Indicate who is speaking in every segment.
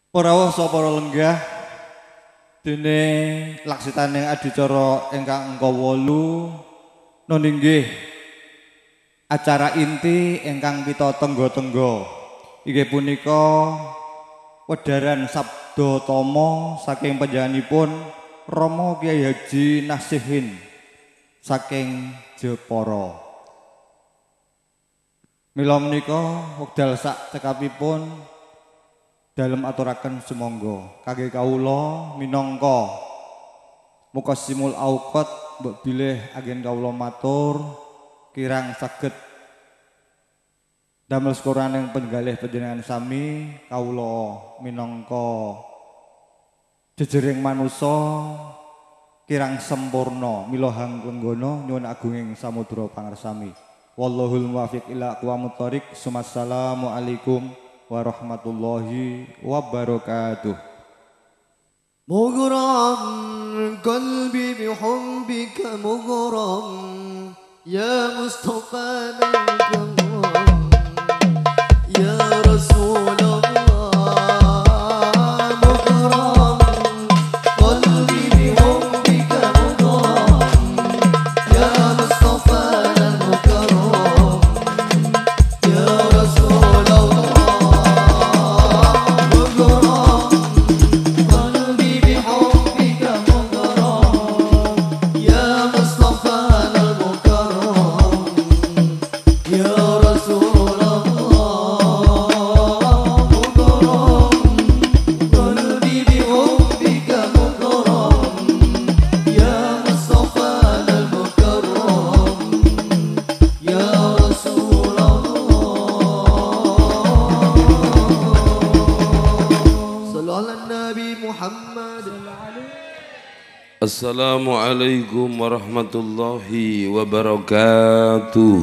Speaker 1: Para para lenggah dene laksitaning adicara ingkang angka 8 nggih acara inti ingkang kita tenggo-tenggo inggih punika wedharan Sabda Tama saking panjenenganipun Rama Kyai Haji Nasihin saking Jepara. Mila menika wekdal sak cekapipun dalem aturaken sumangga kangge kawula minangka muqassimul auqat mbok bilih anggen kawula matur kirang saged damel sekuraning penggalih panjenengan sami kawula minangka jejering manusa kirang sempurna mila hanglenggana nyuwun agunging samudra pangersami wallahul muwaffiq ila aqwamit thoriq. Assalamu alaikum warahmatullahi wabarakatuh.
Speaker 2: مغرم قلبي بحبك مغرم يا مصطفى مغرم يا رسول الله مغرم قلبي بحبك مغرم يا مصطفى مغرم يا رسول الله
Speaker 3: Assalamualaikum warahmatullahi wabarakatuh.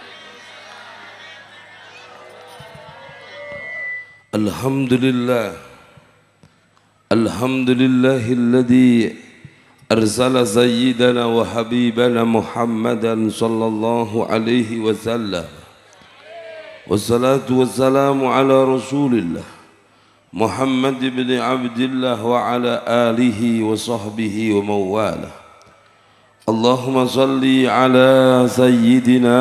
Speaker 3: Alhamdulillahilladzi arsala sayyidana wa habibana Muhammadan sallallahu alaihi wasallam. Wassalatu wassalamu ala Rasulillah Muhammad ibn Abdillah wa ala alihi wa sahbihi wa mawalah. Allahumma salli ala sayyidina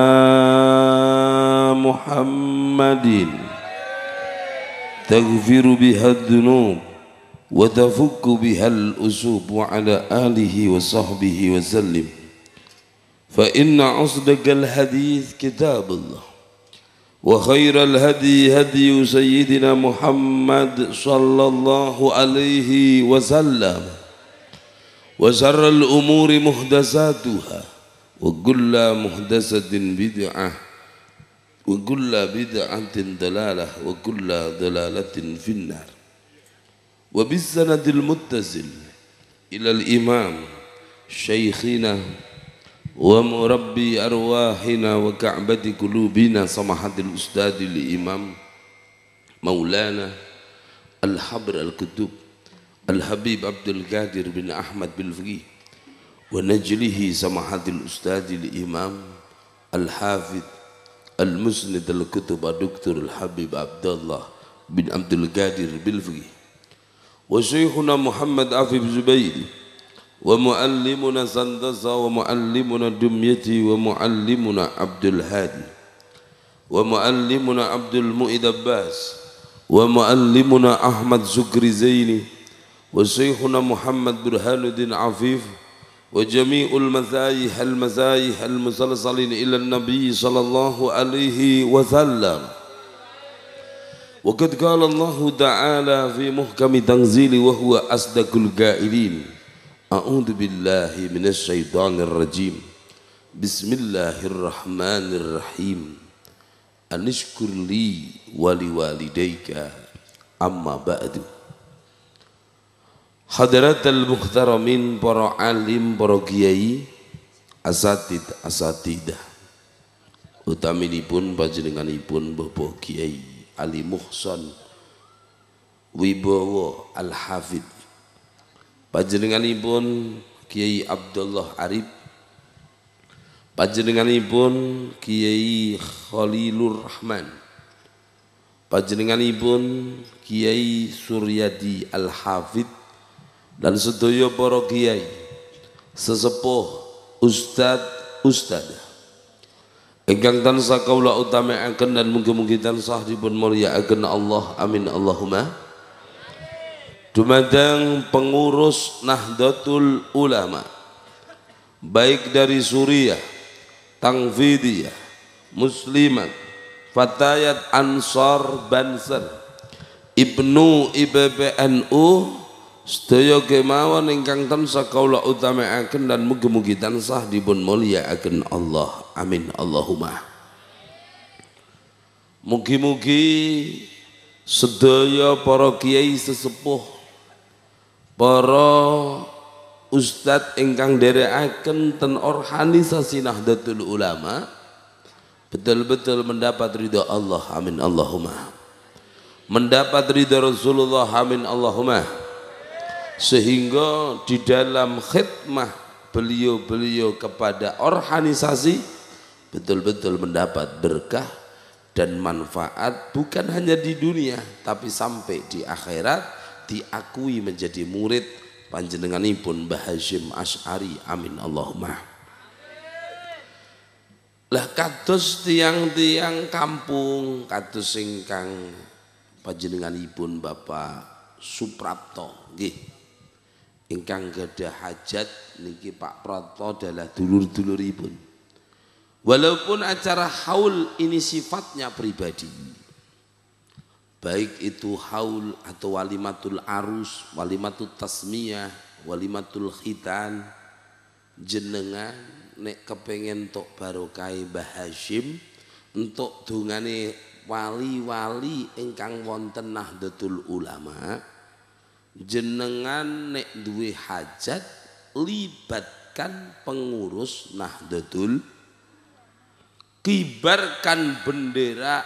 Speaker 3: Muhammadin taghfiru biha ad-dunub wa tafukku biha al-usub wa ala alihi wa sahbihi wa sallim. Fa inna asdaqal hadith kitabullah wa khairal hadi hadi sayyidina Muhammad sallallahu alaihi wasallam wa syarrul umuri muhdatsatuha wa kullu muhdatsatin bid'ah wa kullu bid'atin dalalah wa kullu dalalatin finnar wa bis sanadil muttasil ila al imam syekhina wa murabbi arwahina wa ka'bati qulubina samahatil ustadil imam maulana al-habr al-kutub al-habib Abdul Qadir bin Ahmad Bilfaqih wa najlihi samahatil ustadil imam al-hafid al-musnid al-kutub Dr. al-habib Abdullah bin Abdul Qadir Bilfaqih wa syekhuna Muhammad Afif Zubairi wa muallimuna Sandasa wa muallimuna Dumyati wa muallimuna Abdul Hadi wa muallimuna Abdul Mu'id Abbas wa muallimuna Ahmad Zukri Zaini wa syekhuna Muhammad Burhanuddin Afif wa jami'ul mazayih al-musalsalin ila nabi sallallahu alaihi wasallam. Wa qad qala Allah ta'ala fi muhkami tanzili wa huwa asdaqul qailin. A'udzu billahi minasy syaithanir rajim. Bismillahirrahmanirrahim. Anishkur li wa liwalidayka amma ba'du. Hadratal muhtaramin, para alim, para kiai, asatidah. Utaminipun panjenenganipun Bapak Kiai Ali Muhsan Wibowo Al-Hafidh, panjenenganipun Kiai Abdullah Arif, panjenenganipun Kiai Khalilur Rahman, panjenenganipun Kiai Suryadi Al-Hafid dan sedaya para kiai sesepuh ustad ingkang tansah kaula utamaaken dan mugi-mugi tansah dipun mulyakaken Allah, amin Allahumma. Dumateng pengurus Nahdlatul Ulama baik dari Suriah, Tangfidiyah, Muslimat, Fatayat Ansar Banser, Ibnu IPPNU, sedaya kemawon ingkang tansah kaula utamaaken dan mugi-mugi tansah dipun mulyakaken Allah, amin Allahumma. Mugi-mugi sedaya para kiai sesepuh, para ustadz ingkang nderekaken ten organisasi Nahdlatul Ulama betul-betul mendapat ridha Allah, amin Allahumma. Mendapat ridha Rasulullah, amin Allahumma. Sehingga di dalam khidmah beliau-beliau kepada organisasi betul-betul mendapat berkah dan manfaat bukan hanya di dunia tapi sampai di akhirat, diakui menjadi murid panjenenganipun Mbah Hasyim Asy'ari, amin Allahumma. Lah kados tiang-tiang kampung kados ingkang panjenenganipun Bapak Suprapto nggih, ingkang gadah hajat niki Pak Prato adalah dulur-duluripun. Walaupun acara haul ini sifatnya pribadi, baik itu haul atau walimatul arus, walimatul tasmiyah, walimatul khitan, jenengan nek kepengen tok barokah Mbah Hasyim entuk dungane wali-wali ingkang wonten Nahdlatul Ulama, jenengan nek duwe hajat libatkan pengurus Nahdlatul, kibarkan bendera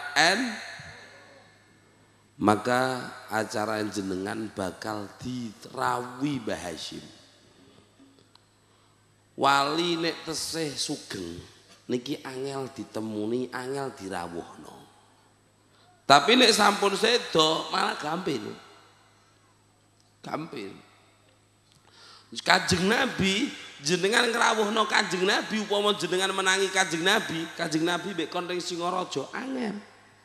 Speaker 3: maka acara jenengan bakal dirawi Mbah Hasyim. Wali nek tesih sugeng niki angel ditemuni, angel dirawuhno. Tapi nek sampun sedo malah gampil. Gampil. Kanjeng Nabi jenengan ngrawuhno Kanjeng Nabi upama jenengan menangi Kanjeng Nabi mek Konring Singaraja angel.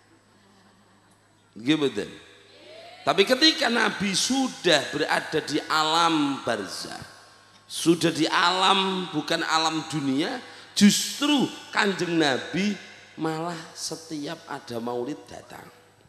Speaker 3: Gimana? Tapi ketika Nabi sudah berada di alam barzah, sudah di alam bukan alam dunia, justru Kanjeng Nabi malah setiap ada maulid datang.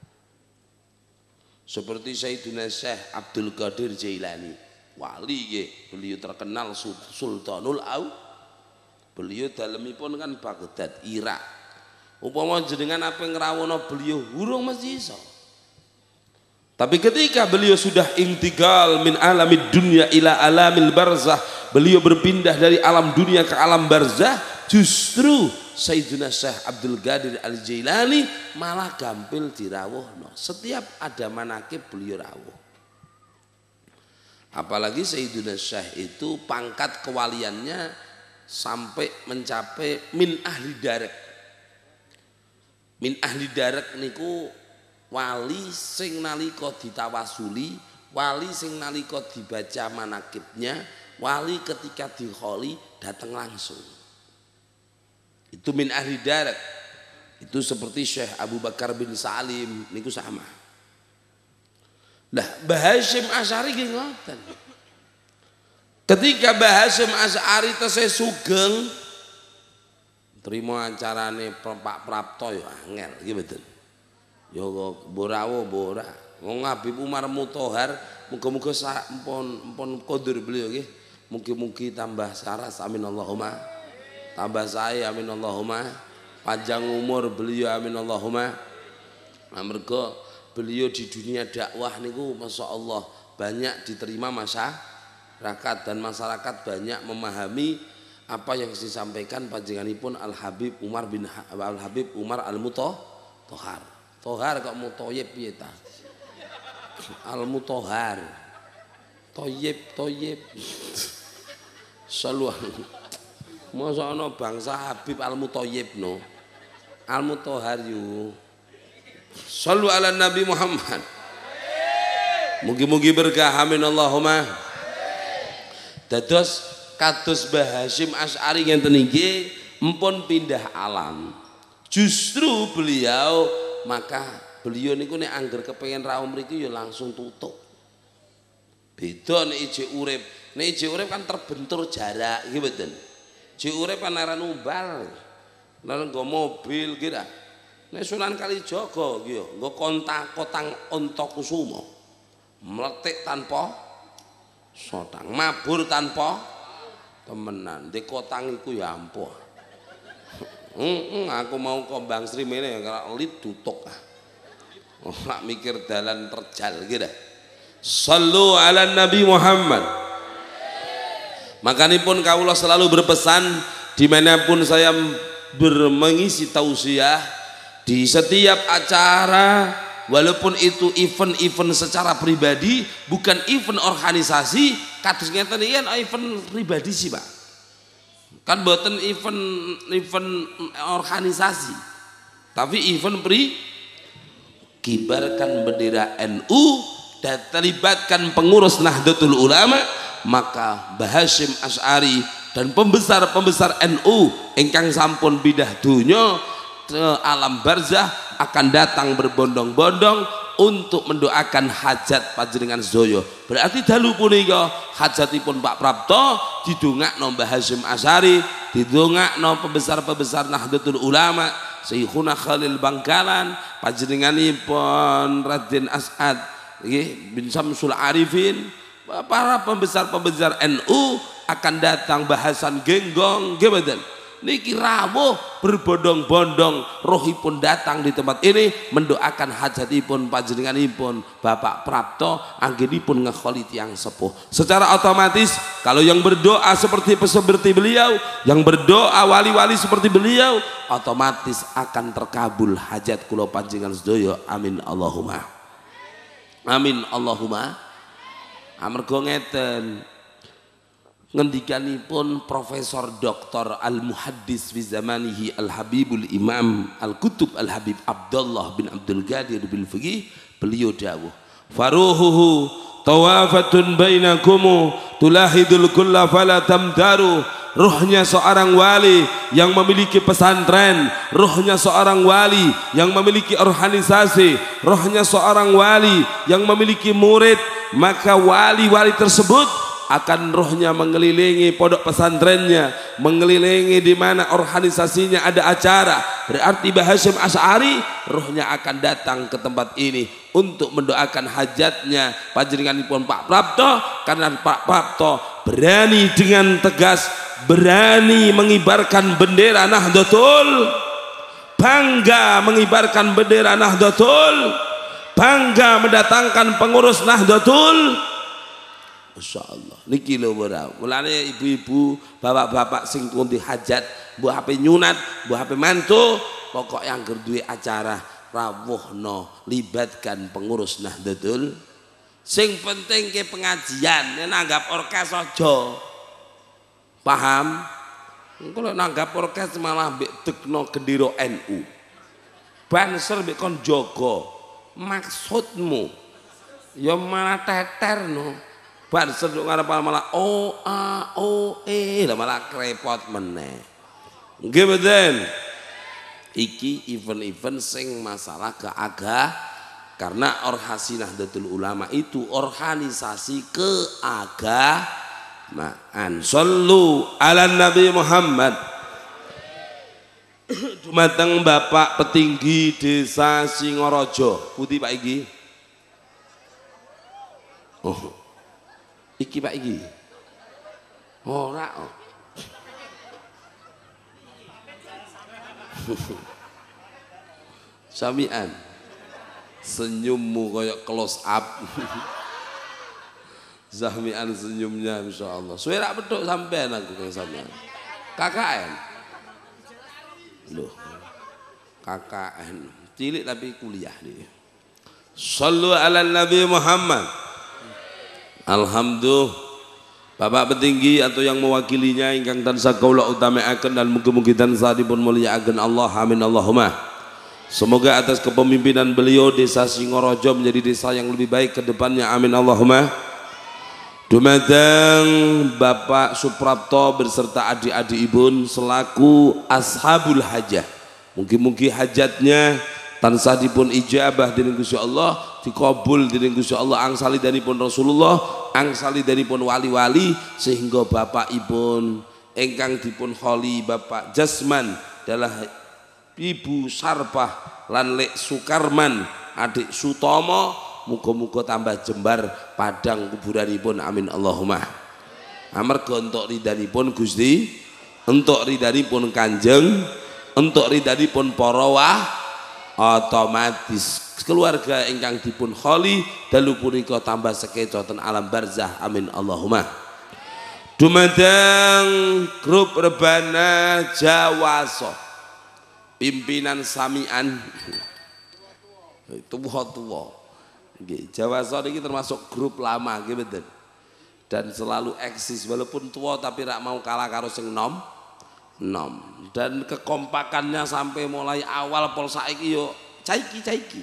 Speaker 3: Seperti Sayyidina Syekh Abdul Qadir Jailani, wali ye, beliau terkenal Sultanul Au. Beliau dalemipun kan Baghdad, Irak. Upama jenengan apa ngrawuhna beliau urung mesti iso. Tapi ketika beliau sudah intiqal min alamid dunya ila alamil barzah, beliau berpindah dari alam dunia ke alam barzah, justru Sayyidina Syekh Abdul Qadir Al-Jailani malah gampil dirawuhno. Setiap ada manakib beliau rawuh. Apalagi Sayyidina Syekh itu pangkat kewaliannya sampai mencapai min ahli darak. Min ahli darak niku wali sing nalika ditawasuli, wali sing nalika dibaca manakibnya, wali ketika dikholi datang langsung. Itu min ahli darat. Itu seperti Syekh Abu Bakar bin Salim niku sama. Nah, Mbah Hasyim Asy'ari nggih ngoten. Ketika Mbah Hasyim Asy'ari tesih sugeng terima acarane Pak Prapto ya angel nggih mboten. Ya borawo bora. Wong Habib Umar Muthohar muga-muga empon kondur beliau nggih. Mugi-mugi tambah saras amin Allahumma. Tambah saya amin Allahumma. Panjang umur beliau amin Allahumma. Amarga beliau di dunia dakwah niku masyaallah banyak diterima masyarakat dan masyarakat banyak memahami apa yang disampaikan panjenenganipun Al Habib Umar Al Muthohar. Tohar kok mutoyib piye ta? Al Muthohar. Toyib. Saluan. Masa ana bangsa Habib Al Muthoyib no. Al Muthohar yu. Shallu ala Nabi Muhammad. Mugi-mugi berkah, amin Allahumma. Dados kados Mbah Hasyim Asy'ari ngenten niki empun pindah alam. Justru beliau niku nek angger kepengin rawuh mriki ya langsung tutup. Beda nek ijek urip. Nek ijek urip kan terbentur jarak nggih mboten. Ijek urip kan ora numbal. Lan nggo mobil kira. Nek Sunan Kalijaga nggih ya nggo kotang Ontokusuma. Meletik tanpa sotang, mabur tanpa temenan. Di kotang iku ya ampuh. Aku mau Kombang Sri mene ya lit tutuk. Ora mikir dalan terjal gitu. Sallu ala Nabi Muhammad. Makanipun kawula selalu berpesan dimanapun saya mengisi tausiah, di setiap acara, walaupun itu event-event secara pribadi, bukan event organisasi, kados ngeten iki event pribadi sih Pak. Kan mboten event organisasi, tapi event kibarkan bendera NU dan terlibatkan pengurus Nahdlatul Ulama, maka Mbah Hasyim Asy'ari dan pembesar-pembesar NU ingkang sampun bidah donya alam barzah akan datang berbondong-bondong untuk mendoakan hajat panjenengan sedaya. Berarti dalu punika hajatipun Pak Prapto didongakno Mbah Hasyim Asy'ari, didongakno pembesar-pembesar Nahdlatul Ulama, Syekhuna Khalil Bangkalan, panjenenganipun Raden As'ad bin Samsul Arifin, para pembesar-pembesar NU akan datang, bahasan genggong nggih. Niki rawuh berbondong-bondong rohipun datang di tempat ini mendoakan hajatipun panjenenganipun Bapak Prapto anggenipun ngekholid yang sepuh. Secara otomatis kalau yang berdoa seperti beliau, yang berdoa wali-wali seperti beliau, otomatis akan terkabul hajat kula panjenengan sedaya. Amin Allahumma. Amin Allahumma. Amarga ngeten ngendikanipun Profesor Dr. Al-Muhaddis fi zamanihi Al-Habibul Imam Al-Kutub Al-Habib Abdullah bin Abdul Qadir bil Fiqih, beliau dawuh faruhuhu tawafatun bainakum tulahidul kulla fala tamdaru. Ruhnya seorang wali yang memiliki pesantren, ruhnya seorang wali yang memiliki organisasi, ruhnya seorang wali yang memiliki murid, maka wali-wali tersebut akan rohnya mengelilingi pondok pesantrennya, mengelilingi di mana organisasinya ada acara. Berarti Mbah Hasyim Asy'ari rohnya akan datang ke tempat ini untuk mendoakan hajatnya panjenenganipun Pak Prapto, karena Pak Prapto berani dengan tegas, berani mengibarkan bendera Nahdlatul, bangga mengibarkan bendera Nahdlatul, bangga mendatangkan pengurus Nahdlatul. Masya Allah, niki lho ora. Mulane ibu-ibu, bapak-bapak sing kundi hajat, mbok HP nyunat, mbok HP mantu, pokok yang duwe acara rawuhno, libatkan pengurus Nahdlatul. Sing penting ke pengajian, nanggap orkes aja. Paham? Engko nanggap orkes malah mbek tekno gendera NU. Banser mbek kon jaga. Maksudmu ya malah teterno. Banser ngarep malah lah malah krepot meneh. Nggih mboten. Iki event-event sing masalah karena organisasi Nahdlatul Ulama itu organisasi keagamaan. Sallu ala Nabi Muhammad. Dumateng Bapak Petinggi Desa Singaraja. Pundi Pak iki? Oh. Iki Pak iki. Ora. Samian. Senyummu kayak close up. Samian senyumnya insyaallah. Suwe rak petuk sampean aku kang sampean. KKN. Loh. KKN. Cilik tapi kuliah dia. Sallu ala Nabi Muhammad. Alhamdulillah, Bapak Petinggi atau yang mewakilinya ingkang tansah kaula utamaaken dan mugi-mugi tansah dipun mulyakaken Allah. Amin Allahumma. Semoga atas kepemimpinan beliau desa Singorojo menjadi desa yang lebih baik ke depannya, amin Allahumma. Dumateng Bapak Suprapto beserta adik-adikipun selaku ashabul hajah. Mungkin-mungkin hajatnya tansah dipun ijabah dening Gusti Allah, dikabul dening Gusti Allah, angsali danipun Rasulullah, angsali danipun wali-wali, sehingga bapakipun ingkang dipun kholi Bapak Jasman adalah Ibu Sarpah lan Lek Sukarman adik Sutomo, muga-muga tambah jembar padang kuburanipun, amin Allahumma. Amarga entuk ridhanipun Gusti, entuk ridhanipun Kanjeng, entuk ridhanipun para otomatis keluarga ingkang dipun kholi dalu punika tambah sekeca ten alam barzah, amin Allahumma. Dumateng grup Rebana Jawaso pimpinan samian tua-tua Jawaso ini termasuk grup lama gitu, dan selalu eksis walaupun tua tapi rak mau kalah karo sing nom dan kekompakannya sampai mulai awal pol saiki yo caiki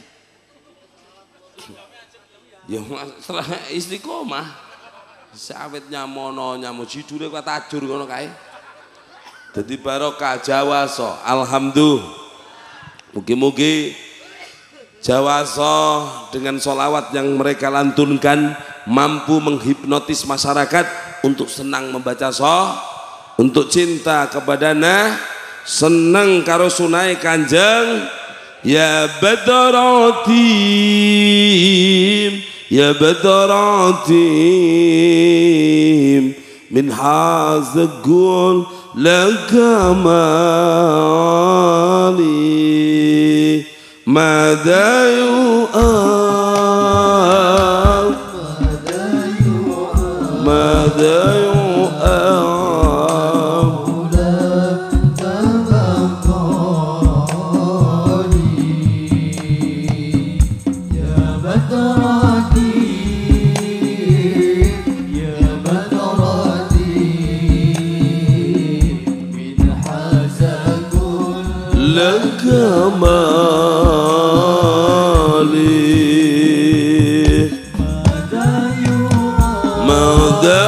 Speaker 3: yo istiqomah sawet nyamono nyamo jidule kok tajur ngono kae. Dadi barokah Jawaso, alhamdulillah. Mugi-mugi Jawaso dengan sholawat yang mereka lantunkan mampu menghipnotis masyarakat untuk senang membaca untuk cinta kepadanya, senang karo sunai Kanjeng. Ya Badaratim, ya Badaratim min hazagul laka mali mada yu'am mada yu'am mali mada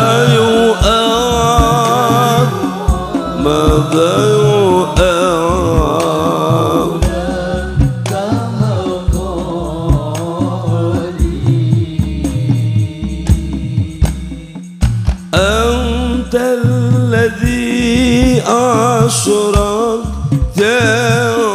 Speaker 3: yu'am mada yu'am anta alladhi ashrakta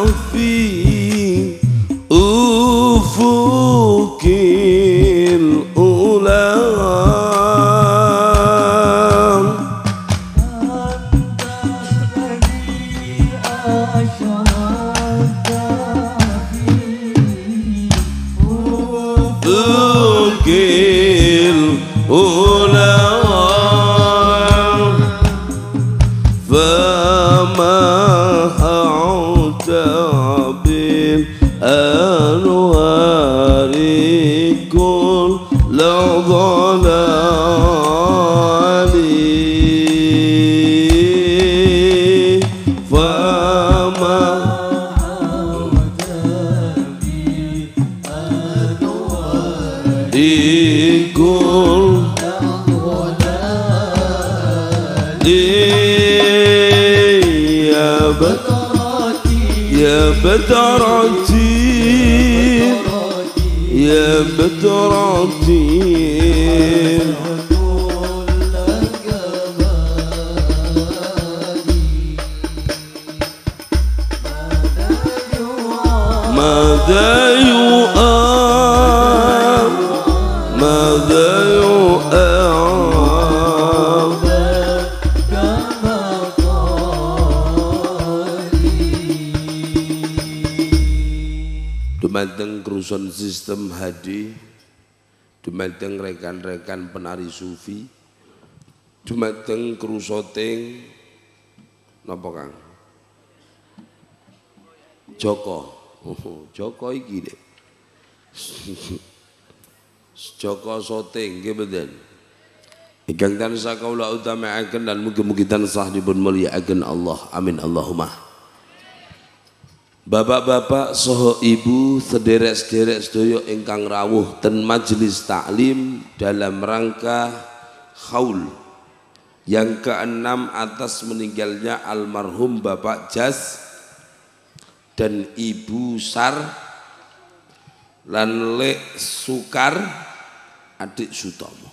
Speaker 3: يا بدرتي ماذا يؤام ماذا يؤام dumateng kerusun sistem HD, dumateng rekan-rekan penari sufi, dumateng kerusoting napa Kang Joko. Joko iki deh. Joko Soting nggih mboten. Ingkang tansah kaula utamaaken dan mugi-mugi tansah dipun mulyakaken Allah. Amin Allahumma. Bapak-bapak saha ibu sederek-sederek sedaya ingkang rawuh ten majelis taklim dalam rangka haul yang keenam atas meninggalnya almarhum Bapak Jas dan Ibu Sar lan Lek Sukar adik Sutomo.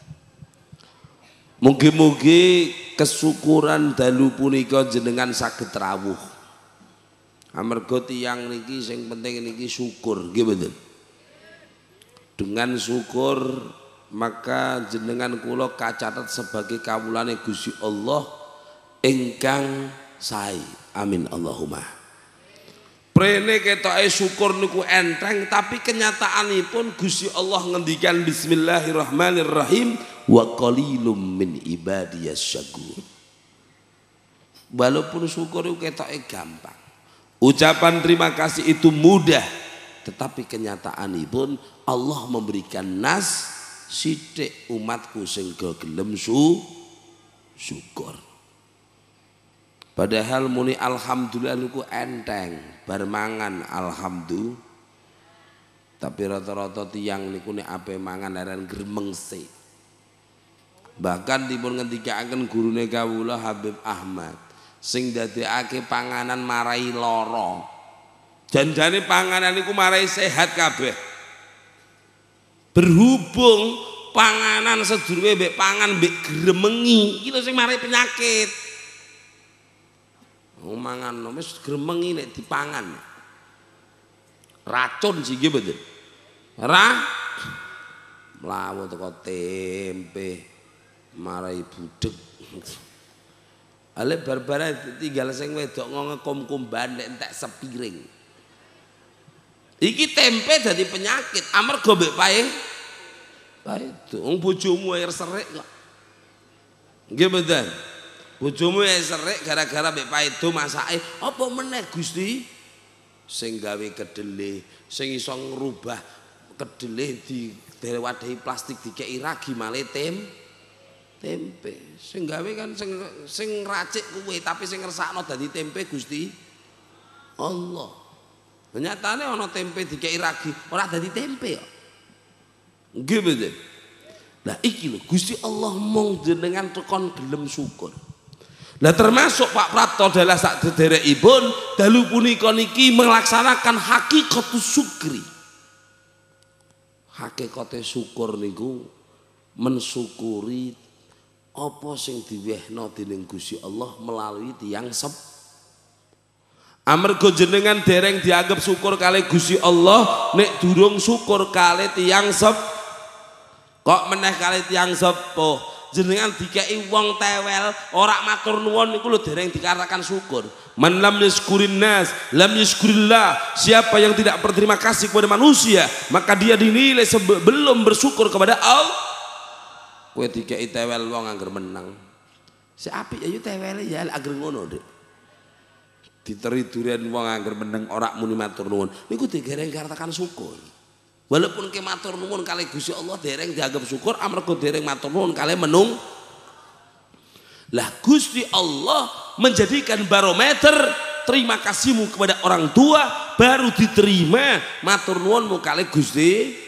Speaker 3: Mugi-mugi kesyukuran dalu punika jenengan saged rawuh. Amarga tiyang niki sing penting niki syukur, nggih mboten. Dengan syukur maka jenengan kula kacatet sebagai kawulane Gusti Allah ingkang sae. Amin Allahumma. Prene ketoke syukur niku enteng tapi kenyataanipun Gusti Allah ngendikan bismillahirrahmanirrahim wa qalilum min ibadiyas syakur. Walaupun syukur itu ketoke gampang. Ucapan terima kasih itu mudah, tetapi kenyataanipun Allah memberikan nas sithik umatku sing gelem syukur. Padahal muni alhamdulillah niku enteng, bar mangan alhamdulillah. Tapi rata-rata tiyang niku nek ape mangan aran gremeng sik. Bahkan dipun ngendikaken gurune kawula Habib Ahmad sing dadekake panganan marai lara. Janjane panganan niku marai sehat kabeh. Berhubung panganan sedurunge mbek pangan mbek gremengi iki lho sing marai penyakit. Mangan wis gremengi nek dipangan. Racun sih nggih mboten. Mlawu teko tempe marai budeg. Ale barbara tinggal sing wedok ngekom-komban nek entek sepiring. Iki tempe dadi penyakit amarga mbek pae. Paedo wong bojomu air serik kok. Nggih mboten. Bojomu air serik gara-gara mbek paedo masake apa meneh Gusti? Sing gawe kedele, sing iso ngrubah kedele di wadehi plastik dikeki ragi male tempe sing gawe kan sing racik kuwe tapi sing ngersakno dadi tempe Gusti Allah. Nyatane ana tempe dikeki ragi ora dadi tempe kok. Nggih mboten. Lah iki lho Gusti Allah mung jenengan tekon gelem syukur. Lah termasuk Pak Prapto adalah sak sederekipun dalu punika niki melaksanakan hakikatus syukri. Hakikate syukur niku mensyukuri apa sing diwehno dening Gusti Allah melalui tiyang amarga jenengan dereng dianggap syukur kali Gusti Allah nek durung syukur kali tiyang kok meneh kali tiyang sepuh jenengan dikei wong tewel ora matur nuwun niku lho dereng dikatakan syukur. Man lam yaskurin nas lam yaskurillah. Siapa yang tidak berterima kasih kepada manusia maka dia dinilai belum bersyukur kepada Allah. Kowe dikeki tewel wong angger menang. Si apik ayo tewele ya angger ngono, Dik. Diteri durian wong angger menang ora muni matur nuwun. Niku digereng katakan syukur. Walaupun ke matur nuwun kali Gusti Allah dereng dianggap syukur amarga dereng matur nuwun kali menung. Lah Gusti Allah menjadikan barometer terima kasihmu kepada orang tua baru diterima matur nuwunmu kali Gusti.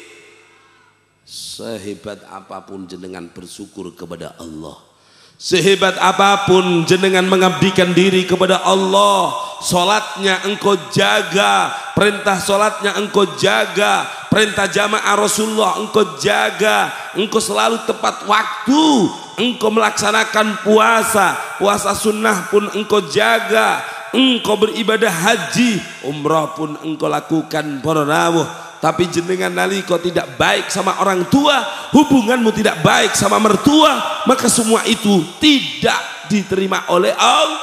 Speaker 3: Sehebat apapun jenengan bersyukur kepada Allah, sehebat apapun jenengan mengabdikan diri kepada Allah, salatnya engkau jaga, perintah salatnya engkau jaga, perintah jamaah Rasulullah engkau jaga, engkau selalu tepat waktu, engkau melaksanakan puasa sunnah pun engkau jaga, engkau beribadah haji, umrah pun engkau lakukan para rawuh. Tapi jenengan nalika tidak baik sama orang tua, hubunganmu tidak baik sama mertua, maka semua itu tidak diterima oleh Allah.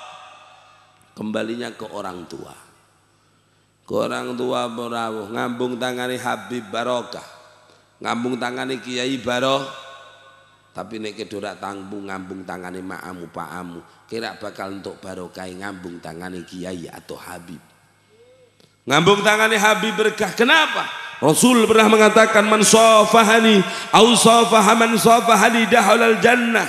Speaker 3: Kembalinya ke orang tua. Ke orang tua berawuh ngambung tangani Habib Barokah, ngambung tangani Kiai Barokah. Tapi nek kedora tanggung ngambung tangani maamu paamu, kira bakal untuk barokah ngambung tangani Kiai atau Habib. Ngambung tangani Habib berkah. Kenapa? Rasul pernah mengatakan man safahani au safaha man safahani dakhulal jannah.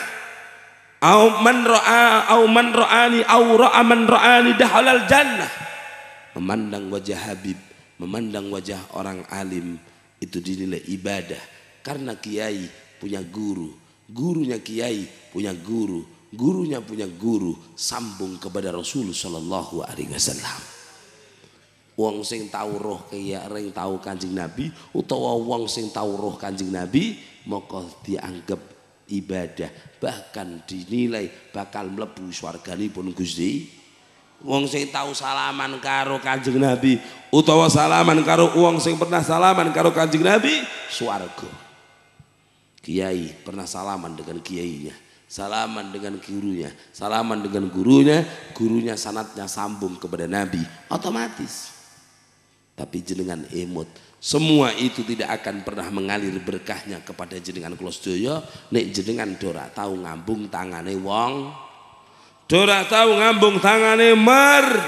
Speaker 3: Au man ra'a au man ra'ani au ra'a man ra'ani dakhulal jannah. memandang wajah Habib, memandang wajah orang alim itu dinilai ibadah. Karena kiai punya guru, gurunya kiai punya guru, gurunya punya guru, sambung kepada Rasulullah sallallahu alaihi wasallam. Wong sing tahu roh kaya ring tahu Kanjeng Nabi utawa wong sing tahu roh Kanjeng Nabi maka dianggap ibadah, bahkan dinilai bakal mlebu swarganipun Gusti. Wong sing tahu salaman karo Kanjeng Nabi utawa salaman karo wong sing pernah salaman karo Kanjeng Nabi swarga. Kiai pernah salaman dengan kiainya, salaman dengan gurunya, salaman dengan gurunya, gurunya sanadnya sambung kepada Nabi, otomatis. Tapi jenengan emot, semua itu tidak akan pernah mengalir berkahnya kepada jenengan kula sedaya nek jenengan dora tahu ngambung tangane wong, dora tahu ngambung tangane mer.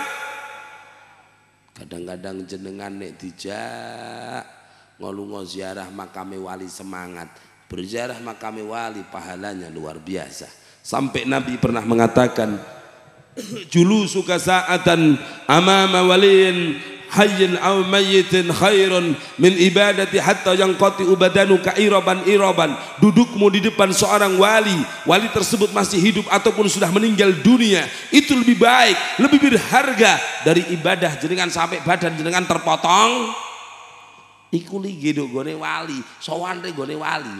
Speaker 3: Kadang-kadang jenengan nek dijak ngolungo ziarah makame wali semangat, berziarah makame wali pahalanya luar biasa. Sampai Nabi pernah mengatakan julusuka sa'atan amama waliyin hayyin aw mayyitin khairun min ibadati hatta yanqati ubadanuka iraban. Dudukmu di depan seorang wali, wali tersebut masih hidup ataupun sudah meninggal dunia, itu lebih baik, lebih berharga dari ibadah jenengan sampai badan jenengan terpotong. Iku ligi gone wali, sawante gone wali.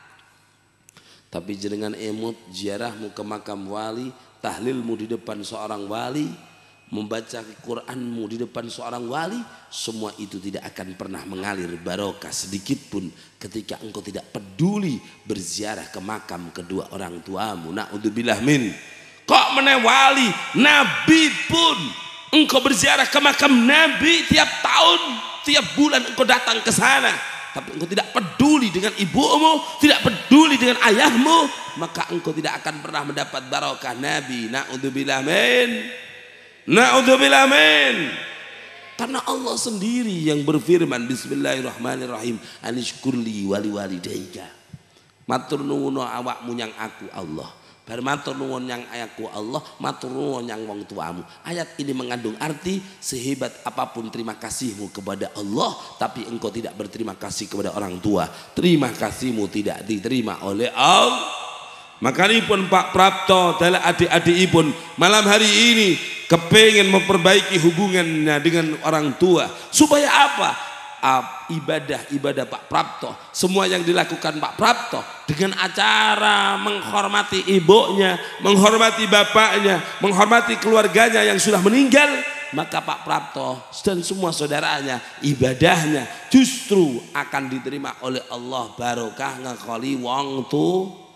Speaker 3: Tapi jenengan emut ziarahmu ke makam wali, tahlilmu di depan seorang wali, membaca Quranmu di depan seorang wali, semua itu tidak akan pernah mengalir barokah sedikit pun ketika engkau tidak peduli berziarah ke makam kedua orang tuamu. Na'udzubillah min. Kok meneh wali, Nabi pun engkau berziarah ke makam Nabi tiap tahun, tiap bulan engkau datang ke sana, tapi engkau tidak peduli dengan ibumu, tidak peduli dengan ayahmu, maka engkau tidak akan pernah mendapat barokah Nabi. Na'udzubillah min. Na'udzubillah min. Karena Allah sendiri yang berfirman bismillahirrahmanirrahim anishkurli wali walidayka. Matur nuwun awakmu nyang aku Allah, bar matur nuwun nyang aku Allah, matur nuwun nyang wong tuamu. Ayat ini mengandung arti sehebat apapun terima kasihmu kepada Allah, tapi engkau tidak berterima kasih kepada orang tua, terima kasihmu tidak diterima oleh Allah. Makanipun Pak Prapto dan adik-adikipun malam hari ini kepengen memperbaiki hubungannya dengan orang tua. Supaya apa? Ibadah Pak Prapto, semua yang dilakukan Pak Prapto dengan acara menghormati ibunya, menghormati bapaknya, menghormati keluarganya yang sudah meninggal, maka Pak Prapto dan semua saudaranya ibadahnya justru akan diterima oleh Allah barokah ngakoli wong tu.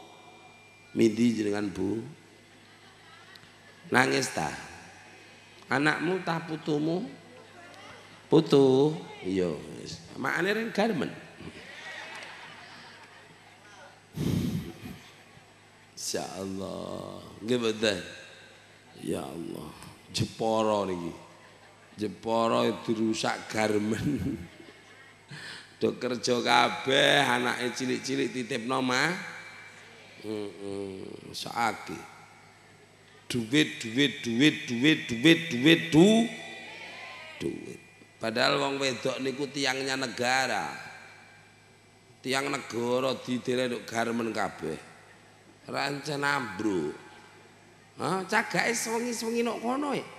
Speaker 3: Midi jenengan Bu nangis ta? Anakmu tah putumu? Putu iya makane ring garmen. Insyaallah nggih mboten. Ya Allah Jepara niki, Jepara dirusak garmen. Do kerja kabeh anake cilik-cilik titipno mah saaki duit. Padahal wong wedok niku tiangnya negara, tiang negara didelok garmen kabeh rancen ambruk. Cagake sewengi-sewengi nok kono ya.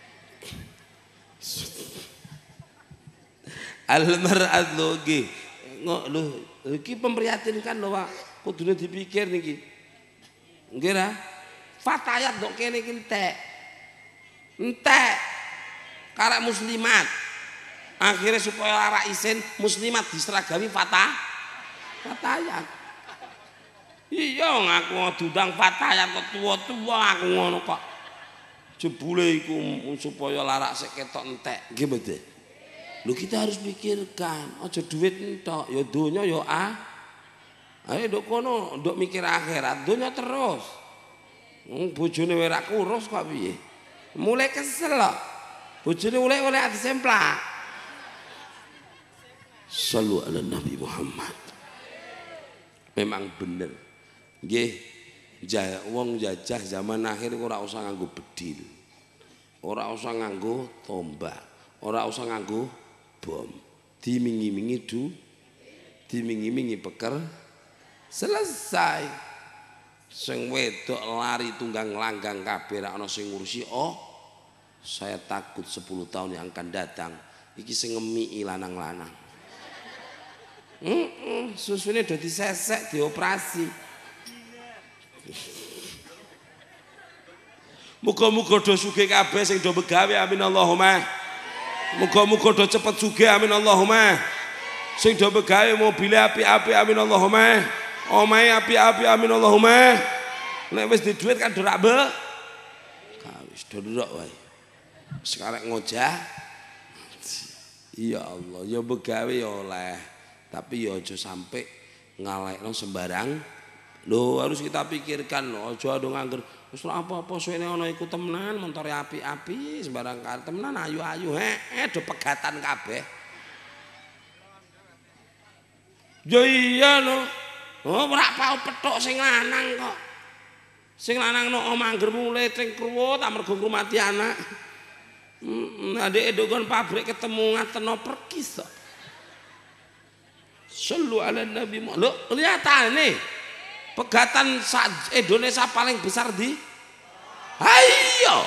Speaker 3: Al-mar'at lho nggih. Lho iki memprihatinkan lho Pak. Kudune dipikir niki. Nggih ra? Fatayat ndok kene iki entek. Entek. Karek muslimat. Akhirnya supaya lara isin muslimat diseragami fatayat. Iya ngaku dudang fatayat kok tua-tua aku ngono kok. Jebule iku supaya larak sik ketok entek. Nggih mboten? Lho kita harus pikirkan, aja duit entok, ya donya ya ayo nduk kono, nduk mikir akhirat, donya terus. Bojone ora kurus kok piye? Mulai kesel kok. Bojone oleh ati semplak. Shallu ala Nabi Muhammad. Memang bener. Nggih, wong jajah zaman akhir ora usah nganggo bedil. Ora usah nganggo tombak. Ora usah nganggo bom. Dimingi-mingi dimingi-mingi peker selesai. Sing wedok lari tunggang langgang kabeh ra ana sing ngurusi. Saya takut 10 tahun yang akan datang iki sing ngemiki lanang-lanang. Susune udah disesek, dioperasi. Muga-muga do sugih kabeh sing do begawe amin Allahumma. Muga-muga do cepet sugih amin Allahumma. Sing do begawe mobil api-api amin Allahumma. Omahe api-api amin Allahumma. Nek wis di duit kan do rak be. Wis do ndok wae. Sekarang ngojah. Ya Allah, ya begawe ya oleh. Tapi ya aja sampai ngalekno sembarang. Loh harus kita pikirkan loh, aja ado nganggur. Wis apa-apa suwene ana iku temenan montore api-api sembarang kali temenan ayu-ayu do pegatan kabeh. Ya iya lho. Ora pau petuk sing lanang kok. Sing lanang no mangger mulai tring kruwut amarga ngrumati anak. Adek dogon pabrik ketemu ngateno perkis to. Sallu ala Nabi Muhammad. Lho lihatane. Pegatan Indonesia paling besar di ayo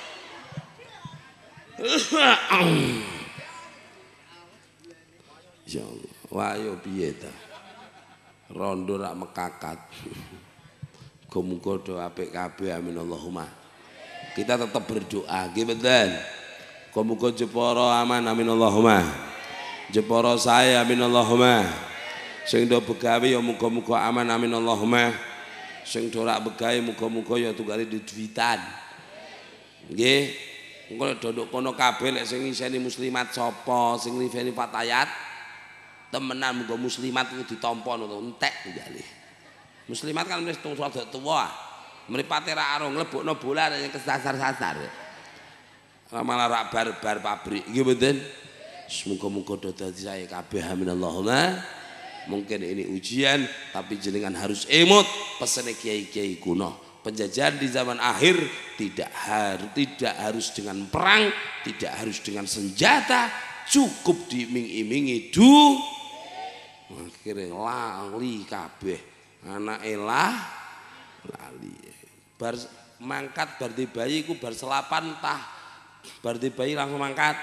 Speaker 3: ya Allah wayo piye ta rondo rak mekakat muga-muga do apik kabeh amin Allahumma. Kita tetap berdoa nggih mboten muga-muga jepara aman amin Allahumma. Jepara saya amin Allahumma. Sing do begawe ya muga-muga aman amin Allahumma. Sing do rak begawe muga-muga ya tunggale duwitan. Nggih. Engko do nduk kono kabeh lek sing ngiseni muslimat sapa, sing ngiseni fatayat temenan muga muslimat iku ditampa entek tunggale. Muslimat kan wis rada tuwa. Mripate ra arung mlebokno bola yang kesasar-sasar. Malah rak bar-bar pabrik. Nggih mboten. Semoga-moga do dadi saya kabeh amin Allahumma. Mungkin ini ujian tapi jenengan harus emot pesene kiai-kiai kuno. Penjajahan di zaman akhir tidak harus dengan perang, tidak harus dengan senjata, cukup diiming-imingi akhirnya lali kabeh anake lali bar mangkat bar di bayi ku bar selapan tah bar di bayi langsung mangkat.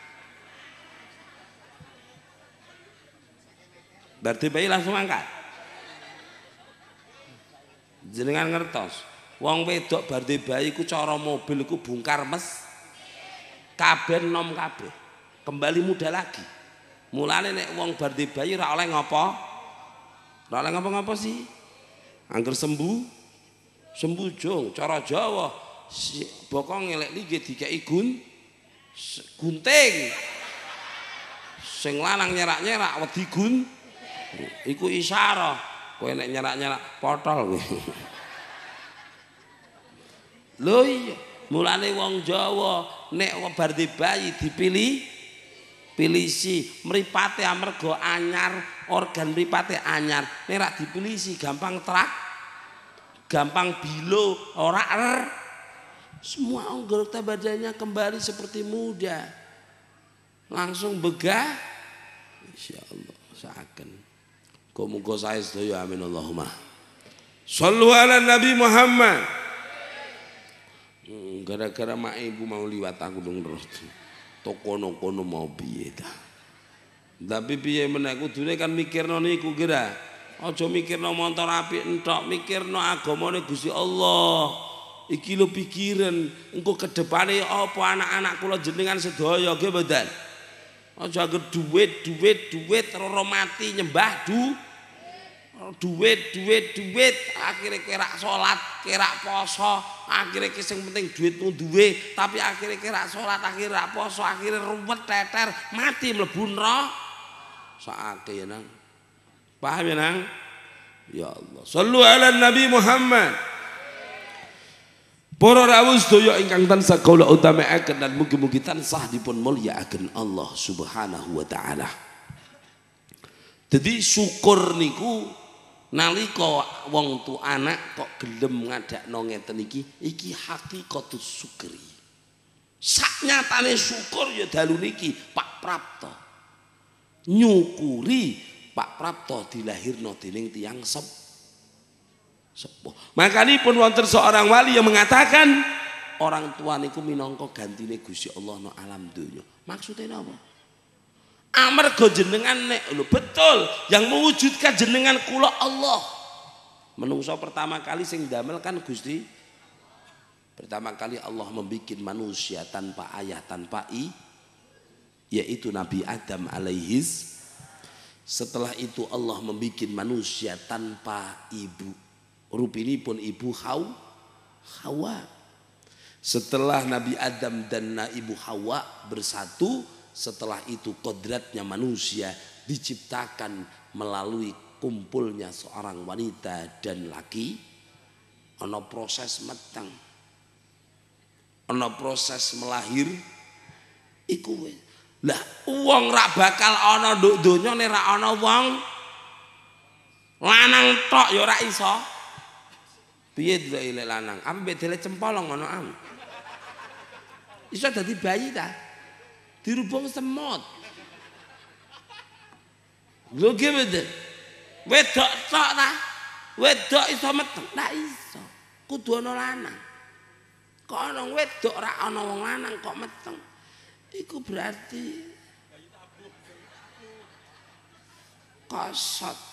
Speaker 3: Berarti bayi langsung angkat. Jenengan ngertos, wong wedok berarti bayi ku cara mobil ku bongkar mes, kabeh nom kabeh, kembali muda lagi. Mulane nek wong berarti bayi ora oleh ngopo, ora oleh ngopo-ngopo sih. Angger sembuh jong, cara Jawa, bokong ngelek lige dikei gunting. Sing lanang nyerak-nyerak wedi iku isyarah kowe nek nyerak-nyerak potol. Lho iya, mulane wong Jawa nek bar di bayi pilisi mripate amarga anyar, organ mripate anyar, nek rak dipilisi gampang gampang bilo, ora semua anggota badannya kembali seperti muda. Langsung begah. Insyaallah saken. Muga saya sedaya amin Allahumma. Shallu ala Nabi Muhammad. Gara-gara mak ibu mau liwat aku dong terus. Tokono-kono mau piye ta. Tapi piye meneh kudune kan mikirno niku kira. Aja mikirno montor apik entok, mikirno agamane Gusti Allah. Iki lho pikiran engko kedepane apa anak-anak kula jenengan sedaya nggih mboten. Aja angger duit roro mati nyembah duit akhirnya kerak salat kerak poso akhirnya sing penting duitmu duwe tapi akhirnya kerak salat akhirnya poso akhirnya ruwet teter mati mlebu neraka sakake ya nang paham ya nang ya Allah sallu ala Nabi Muhammad. Para rawuh sedaya ingkang tansah kula utamakaken dan mugi-mugi tansah dipun mulyakaken Allah Subhanahu wa taala. Jadi syukur niku nalika wong tu anak kok gelem ngadakno ngeten iki hakikatus syukri. Saknyatane syukur ya dalu niki Pak Prapto. Nyukuri Pak Prapto dilahirno dening tiyang sepuh. Makanipun wonten seorang wali yang mengatakan orang tua niku minangka gantine Gusti Allah no alam donya. Maksudnya napa? Amarga jenengan nek lho betul yang mewujudkan jenengan kula Allah. Menungso pertama kali sing damel kan Gusti. Pertama kali Allah membuat manusia tanpa ayah tanpa yaitu Nabi Adam alaihis. Setelah itu Allah membuat manusia tanpa ibu. Rupinipun ibu Hawa. Setelah Nabi Adam dan Ibu Hawa bersatu, setelah itu kodratnya manusia diciptakan melalui kumpulnya seorang wanita dan laki. Ono proses meteng. Ono proses melahir iku wis. Lah wong ra bakal ana nduk donya nek ra ana wong lanang tok ya ora iso. Piye delek lanang? Apa bedele cempolong ngono am? Iso dadi bayi ta? Dirubung semut. Lho gimana? Wedok tok ta? Wedok iso meteng? Ndak iso. Kudu ana lanang. Kok ana wedok ora ana wong lanang kok meteng. Iku berarti kosot.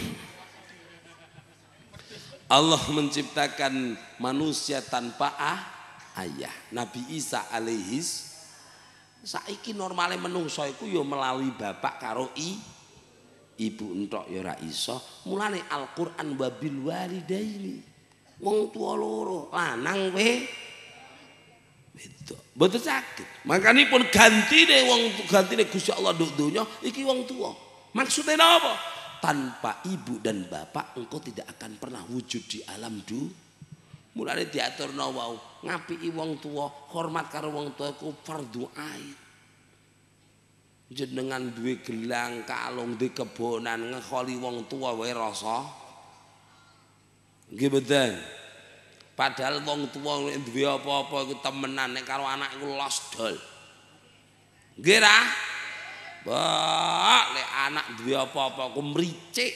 Speaker 3: Allah menciptakan manusia tanpa ayah. Nabi Isa alaihis saiki normale menungso iku ya melalui bapak karo ibu entok ya ora iso. Mulane Al-Qur'an wabil walidaini. Wong tuwa loro, lanang wedok. Mboten saged. Makanipun gantine Gusti Allah nduk donya iki wong tuwa. Maksudnya apa? Tanpa ibu dan bapak engkau tidak akan pernah wujud di alam mulane diaturna wau ngapiki wong tuwa, hormat karo wong tuwa iku fardhu ain. Jenengan duwe gelang, kalung, duwe kebonan ngekoli wong tuwa wae rasa. Nggih mboten. Padahal wong tuwa nek duwe apa-apa iku temenan nek karo anak iku los dol. Nggih ra? Bah, lek anak duwe apa-apa ku mricik.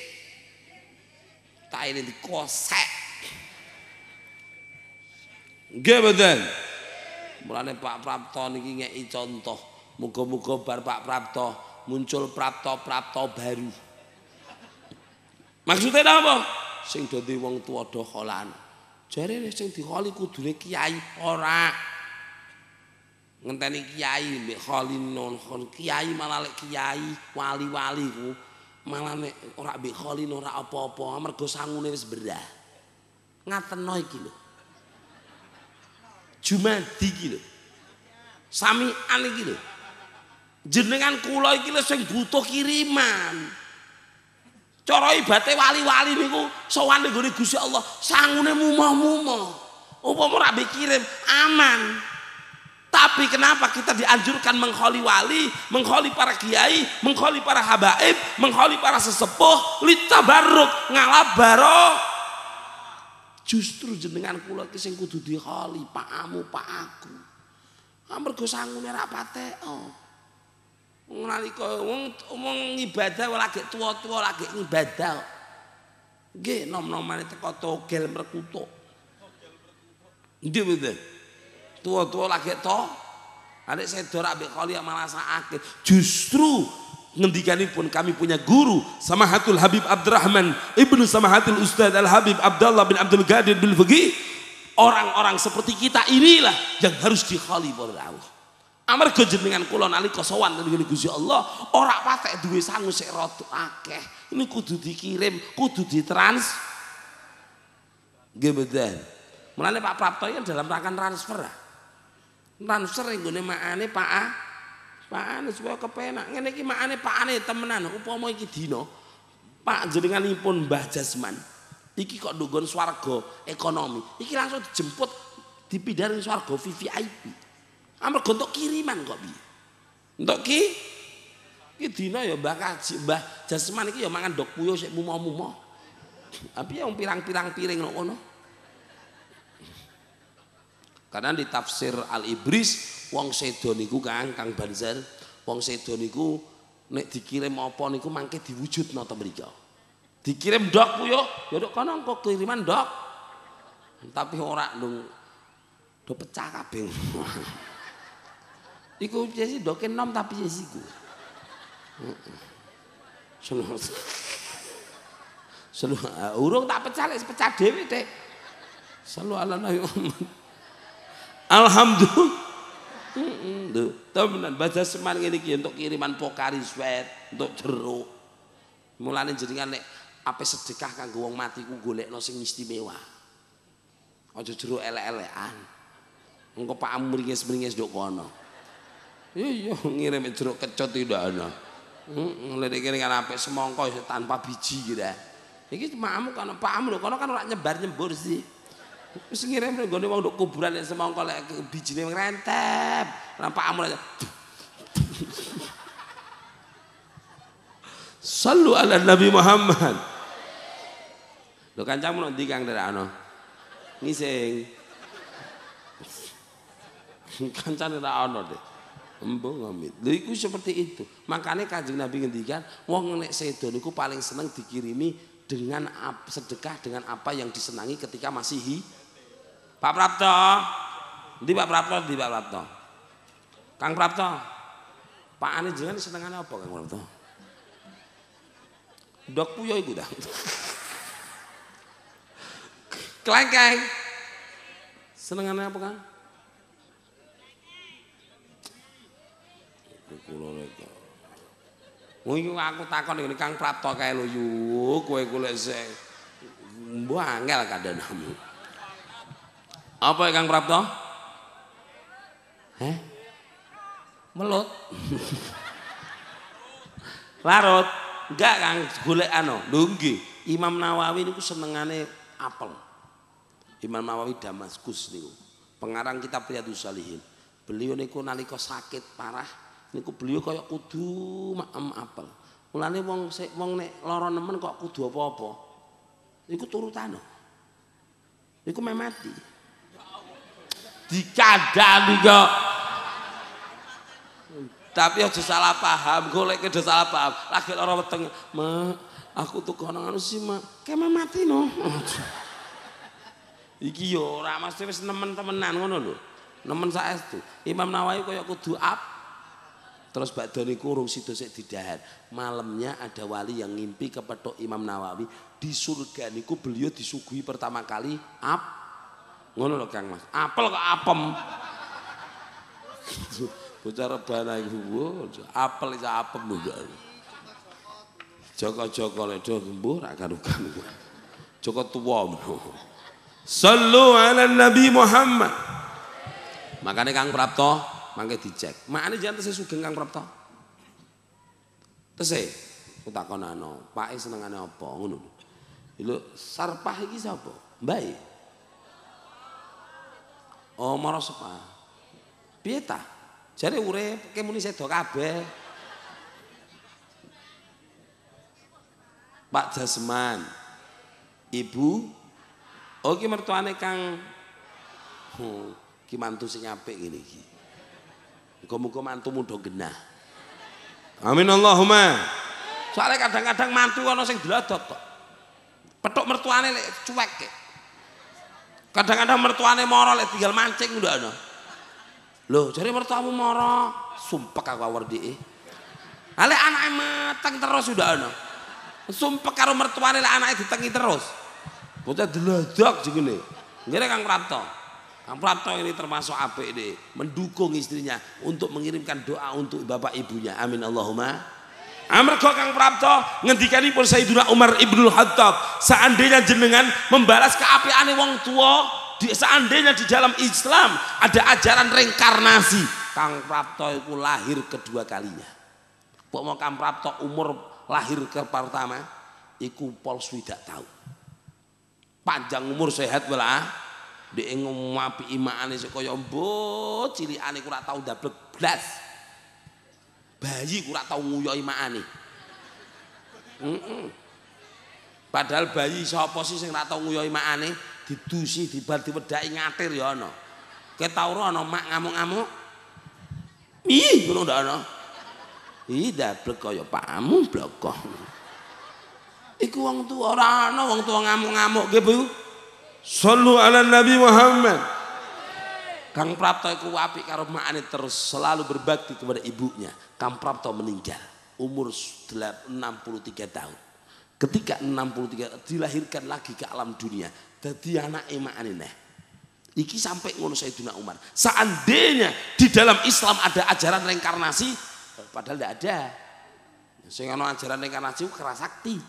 Speaker 3: Taine dikosek. Nggih mboten. Mulane Pak Prapto niki ngeki contoh. Muga-muga bar Pak Prapto muncul prapto-prapto baru. Maksudnya apa? Sing dadi wong tuwa do kholan. Jarene sing dikholi kudune kiai ora. Ngenteni kiai mbek kholin non kiai malah lek kiai wali-wali ku malah nek ora mbek kholin ora apa-apa amarga sangune wis berah. Ngateno iki lho. Jumadi iki lho. Samian iki lho. Jenengan kula iki lho sing butuh kiriman. Cara ibate wali-wali niku sowan ning gone Gusti Allah sangune mumah-mumah. Upama ora kirim aman. Tapi kenapa kita dianjurkan mengkholi wali, mengkholi para kiai, mengkholi para habaib, mengkholi para sesepuh, litabarruk ngalabaro. Justru jenengan kula iki sing kudu dikholi, pakamu, pak aku. Amarga sangune ra pateko. Nalika wong ibadah lagi tuwa-tuwa lagi ibadah. Nggih, nom-nomane teko togel mrekutuk. Nggih mboten. Tuwa-tuwa lagi to. Adik sedo ra mbek kholi malah sakake. Justru ngendikanipun kami punya guru Samahatul Habib Abdurrahman Ibnu Samahatul Ustaz Al Habib Abdullah bin Abdul Qadir bil Fuqih. Orang-orang seperti kita inilah yang harus dikholi oleh Allah. Amarga jenengan kula nalika sowan nang Gusti Allah ora patek duwe sangu sik rada akeh. Ini kudu dikirim, kudu ditrans. Nggih mboten. Mulane Pak Prapto iki dalam rangka transfer. Transfer nggone makane Pakane supaya kepenak. Ngene iki makane pakane temenan. Upama iki dina Pak jenenganipun Mbah Jasman. Iki kok ndunggon swarga ekonomi. Iki langsung dijemput dipindhah ning swarga VVIP. Amarga entuk kiriman kok piye? Entuk iki dina ya Mbah Jasman iki ya mangan ndok puyuh sik mumoh-mumoh. Tapi yang pirang-pirang piring ngono. Karena di tafsir Al-Ibris wong sedo niku Kang Banzar, wong sedo niku nek dikirim apa niku mangke diwujudno to mriko. Dikirim ndok ku yo, ya ndok kono engko kiriman ndok. Tapi ora ndung do pecah kabeh. Iku jesi ndoke enom tapi jesi ku. Urung tak pecah lek pecah dhewe Dik. Sallu ala Nabi Muhammad. Alhamdulillah. Temenan baca seman ngene iki untuk kiriman Pokari Sweat, untuk jeruk. Mulane jenengan nek ape sedekah kanggo wong mati ku golekno sing istimewa. Aja jeruk elek-elekan. Engko Pak mringis-mringis nduk kono. Iya ngirim jeruk kecut tidak ana. Lek kene kan apik semangka tanpa biji gitu. Iki makmu kan pakmu lho kono kan ora nyebar-nyembur sih. Wis ngirim nggone wong nduk kuburan nek semangka lek bijine ngrentep. Lah pakmu aja. Sallu ala Nabi Muhammad. Lho kancamu nek ndi Kang Derakno? Ngising. Kancane ra ono Dik. Embung amit. Lha iku seperti itu. Makanya Kanjeng Nabi ngendikan wong nek sedo niku paling seneng dikirimi dengan sedekah dengan apa yang disenangi ketika masih Pak Prapto. Ndi Pak Prapto, ndi Pak Prapto? Kang Prapto. Pak ane jenengan senengane apa Kang Prapto? Dok puyo iku dah. Klengkeng. Senengane apa Kang? Kula rek. Wong iki aku takon ngene Kang Prapto kae lho yu, kowe golek sik. Mbok angel kandhanamu. Apa ya Kang Prapto? Melut. Larut. Enggak Kang, golek ano. Lho nggih, Imam Nawawi niku senengane apel. Imam Nawawi Damaskus niku. Pengarang kitab Riyadhus Shalihin. Beliau niku nalika sakit parah niku beliau kaya kudu maem apel. Mulane wong nek lara nemen kok kudu apa-apa. Iku turutane. Iku meh mati. Dikandani kok. Tapi aja salah paham, golek ke salah paham. Lagi lara weteng, "Ma, aku tuh kono anu sih, Ma. Kayak meh mati no." Iki yo ora mesti wis nemen temenan ngono lho. Nemen saestu. Imam Nawawi kaya kudu terus bakda niku urung sida sik didahar. Malamnya ada wali yang ngimpi kepethuk Imam Nawawi di surga niku beliau disuguhi pertama kali ngono lho Kang Mas. Apel kok apem. Bocah rebana iku apel iso apem lho. Joko-joko lek do gembuh ra karukan. Joko tuwa ngono. Sallu ala Nabi Muhammad. Makane Kang Prapto mangke dicek. Makane jangan tesih sugeng Kang Prapto. Tesih utakonano, Pake senengane apa ngono. Lho, Sarpah iki sapa? Mbae. Oh, Mara Sepah. Piye ta? Jare urip kemuni sedo kabeh. Pak Jasman. Ibu. Oh, iki mertuane Kang ki mantu sing apik ngene iki. Muga-muga mantumu do genah. Amin Allahumma. Soalnya kadang-kadang mantu ana sing dlodot kok. Petuk mertuane lek cuek kek. Kadang-kadang mertuane mara lek tinggal mancing ndak ana. Lho, jare mertuamu mara, sumpek aku awerdike. Ha lek anake meteng terus ndak ana. Sumpek karo mertuane lek anake ditengi terus. Bocah dlodok jengene. Ngene Kang Prapto. Kang Prapto ini termasuk apik ini mendukung istrinya untuk mengirimkan doa untuk bapak ibunya. Amin Allahumma. Amarga Kang Prapto ngendikanipun Sayyidina Umar Ibnul Khattab, seandainya jenengan membalas keapiane wong tua, seandainya di dalam Islam ada ajaran reinkarnasi, Kang Prapto itu lahir kedua kalinya. Pok mau Kang Prapto umur lahir ke pertama iku pol swidak tahu. Panjang umur sehat wala. Dek ngomapi imaane sik kaya mbok cilikane ku ora tau ndablek blas. Bayi ku ora tau nguyoh imaane. Padahal bayi sapa sih sing ora tau nguyoh imaane, didusi dibar diwedhaki ngatir ya ana. Ket tau ora ana mak ngamuk-ngamuk. Ih, ngono ndak ana. Ih, dablek kaya pakmu bloko. Iku wong tuwa ora ana wong tuwa ngamuk-ngamuk nggih Bu. Shallu ala Nabi Muhammad. Kang Prapto iku apik karo makane terus selalu berbakti kepada ibunya. Kang Prapto meninggal umur 63 tahun. Ketika 63 dilahirkan lagi ke alam dunia, dadi anake makane neh. Iki sampai ngono Sayyidina Umar. Seandainya di dalam Islam ada ajaran reinkarnasi, padahal tidak ada. Sing ana ajaran reinkarnasi kerasakti.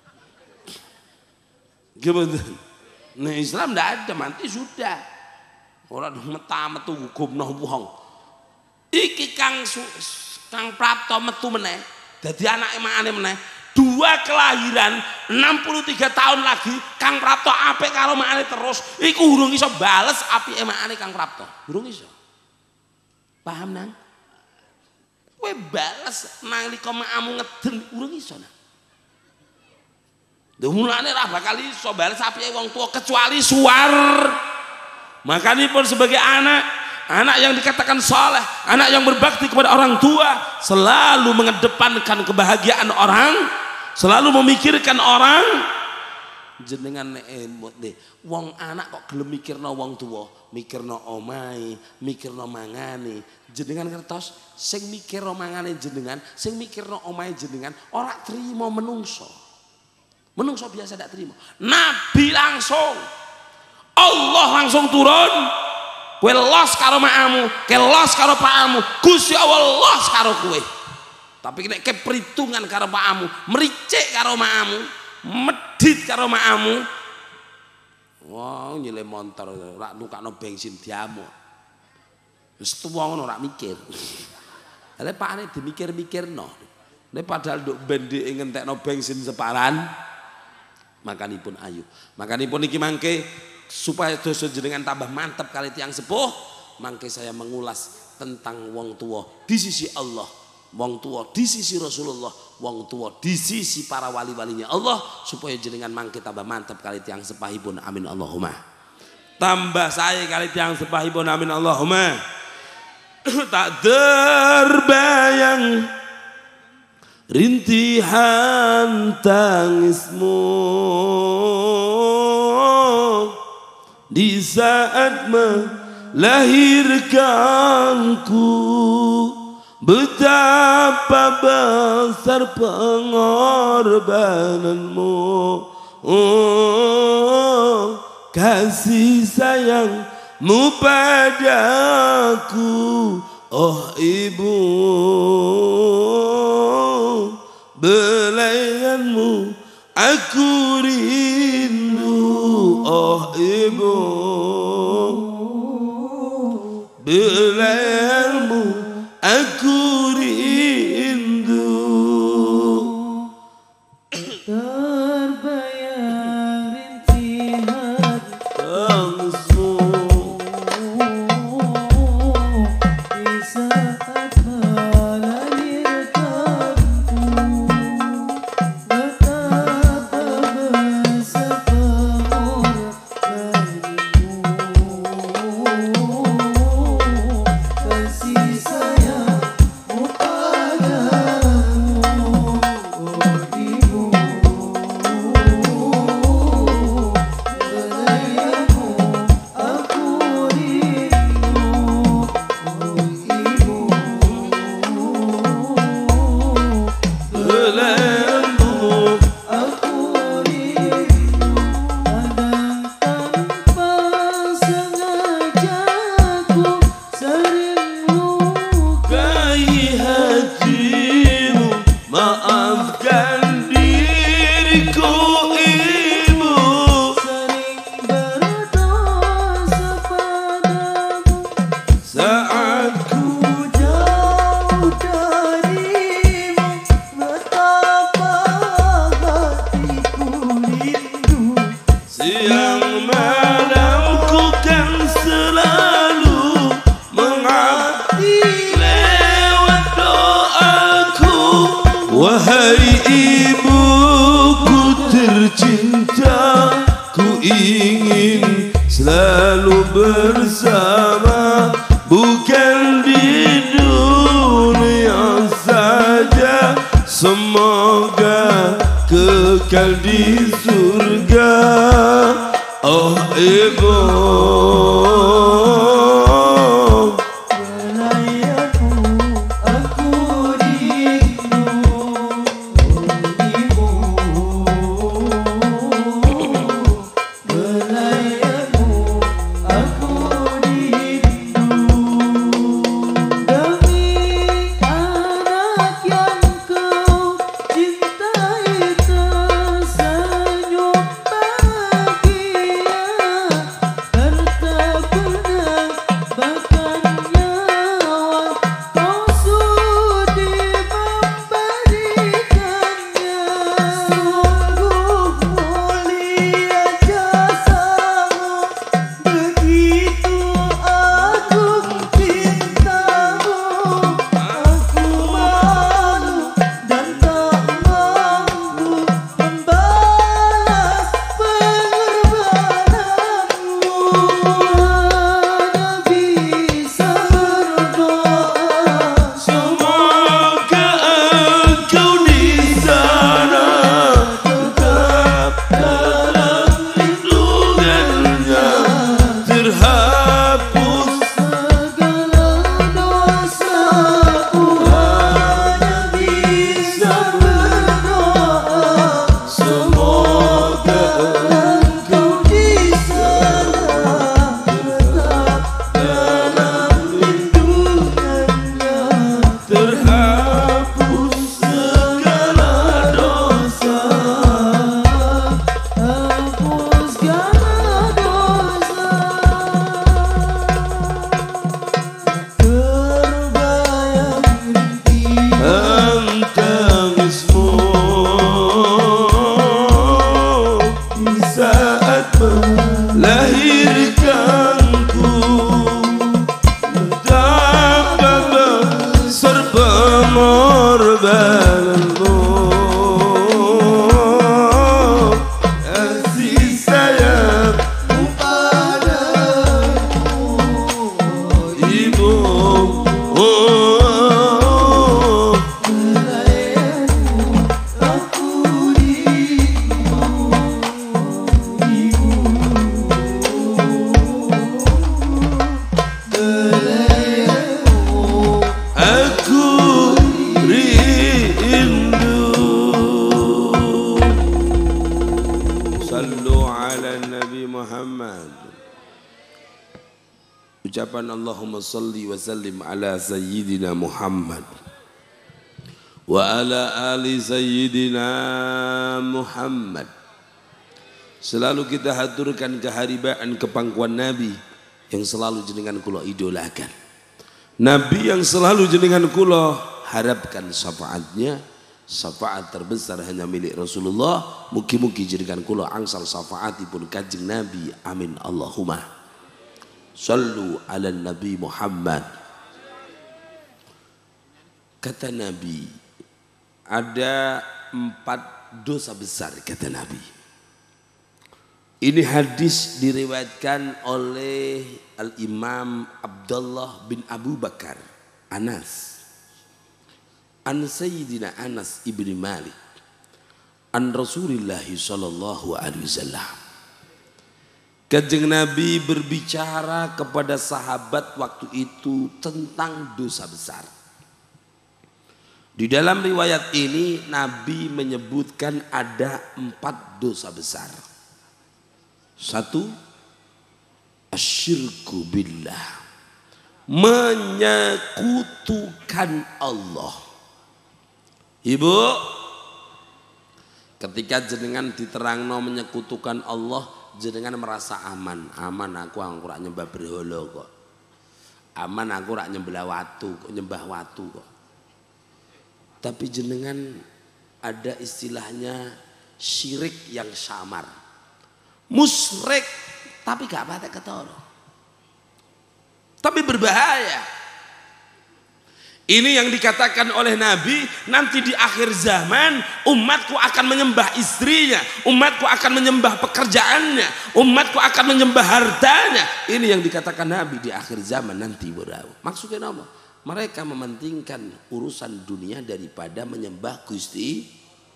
Speaker 3: Gimana? Nah Islam tidak ada, mati sudah. Orang metu hukumno wong. Iki Kang Prapto metu meneh, dadi anake makane meneh. 2 kelahiran 63 tahun lagi Kang Prapto apik karo makane terus. Iku urung iso bales apike makane Kang Prapto. Urung iso. Paham nang? Kowe bales nalika makmu ngeden urung iso nang. Mulane ra bakal iso bales apike wong tua kecuali suar. Makanipun sebagai anak yang dikatakan saleh, anak yang berbakti kepada orang tua, selalu mengedepankan kebahagiaan orang, selalu memikirkan orang. Jenengan wong anak kok gelem mikirno wong tua, mikirno omahe, mikirno mangane. Jenengan ngertos sing mikirno mangane jenengan, sing mikirno omahe jenengan ora trimo menungso. Menungso biasa tidak terima. Nabi langsung, Allah langsung turun. Kowe los karo makmu, kowe los karo pakmu, Gusti Allah los karo kowe. Tapi nek kepritungan karo pakmu, mericik karo makmu, medit karo makmu. Wah, nyile montor ora nukakno bensin diamuk. Wis tuwa ngono ora mikir. Lah pakane dimikir-mikirno. Nek padahal nduk bendhe ngentekno bensin separan. Makanipun ayu, makanipun iki mangke supaya dosa jenengan tambah mantep kali tiyang sepuh, mangke saya mengulas tentang wong tua di sisi Allah, wong tua di sisi Rasulullah, wong tua di sisi para wali-walinya Allah, supaya jenengan mangke tambah mantep kali tiyang sepahipun, amin Allahumma. Tambah saya kali tiyang sepahipun, amin Allahumma. Tak terbayang rintihan tangismu di saat melahirkanku, betapa besar pengorbananmu, kasih sayangmu padaku, oh ibu. Belayanmu aku rindu, oh ibu. Belayanmu aku rindu.
Speaker 2: Terbayang rintihan
Speaker 3: tangismu
Speaker 2: di saat melahirkanku, betapa besar pengorbananmu, kasih sayangmu padaku, oh ibu. Belayanmu aku rindu, oh ibu.
Speaker 3: belayanmu
Speaker 2: Aku rindu, kadang tanpa sengaja ku sering luka,
Speaker 3: kai hatimu, maafkan diriku ibu.
Speaker 2: sering berdosa padamu
Speaker 3: Saat ku
Speaker 2: ku jauh darimu, betapa hatiku rindu.
Speaker 3: siang malam ku kan selalu mengabdi lewat doaku. Wahai ibuku tercinta, ku ingin selalu bersama bukan di dunia saja, semoga kekal di surga. Oh ibu,
Speaker 2: Belayanmu aku rindu. Ibu, belayanmu aku rindu. Demi anak yang kau cintai tersenyum bahagia, harta benda bahkan nyawa kau sudi memberikannya. Sungguh mulia jasamu, begitu agung cintamu. Aku malu dan tak mampu membalas pengorbananmu. Hanya bisa berdoa
Speaker 3: semoga engkau di sana tetap dalam lindungannya, terhapus
Speaker 2: segala dosaku. Hanya bisa berdoa semoga engkau di sana tetap dalam lindungannya,
Speaker 3: terhapus segala
Speaker 2: dosa, hapus segala dosa. Terbayang rintihan
Speaker 3: tangismu di saat melahirkanku, betapa besar pengorbananmu, kasih sayangmu
Speaker 2: padaku.
Speaker 3: ibu.
Speaker 2: Belayanmu aku rindu. Ibu, belayanmu
Speaker 3: Aku rindu. Sallu ala Nabi Muhammad. Ucapan Allahumma salli wa sallim ala Sayyidina Muhammad wa ala ali Sayyidina Muhammad. Selalu kita haturkan keharibaan kepangkuan Nabi yang selalu jenengan kula idolakan. Nabi yang selalu jenengan kula harapkan syafaatnya. Syafaat terbesar hanya milik Rasulullah. Mugi-mugi jenengan kula angsal syafaatipun Kanjeng Nabi. Amin Allahumma. Sallu ala Nabi Muhammad. Kata Nabi, ada 4 dosa besar kata Nabi. Ini hadis diriwayatkan oleh Al-Imam Abdullah bin Abu Bakar Anas. An Sayyidina Anas ibni Malik. An Rasulullah sallallahu alaihi wasallam. Kanjeng Nabi berbicara kepada sahabat waktu itu tentang dosa besar. Di dalam riwayat ini Nabi menyebutkan ada 4 dosa besar. 1, asyirku billah, menyekutukan Allah. Ibu, ketika jenengan diterangno menyekutukan Allah, jenengan merasa aman. Aman aku ora nyembah berhala kok. Aman aku ora nyembah watu kok. Tapi jenengan ada istilahnya syirik yang samar. Musyrik tapi gak patek ketara. Tapi berbahaya. Ini yang dikatakan oleh Nabi, nanti di akhir zaman umatku akan menyembah istrinya, umatku akan menyembah pekerjaannya, umatku akan menyembah hartanya. Ini yang dikatakan Nabi di akhir zaman nanti berlalu. Maksudnya apa? Mereka mementingkan urusan dunia daripada menyembah Gusti,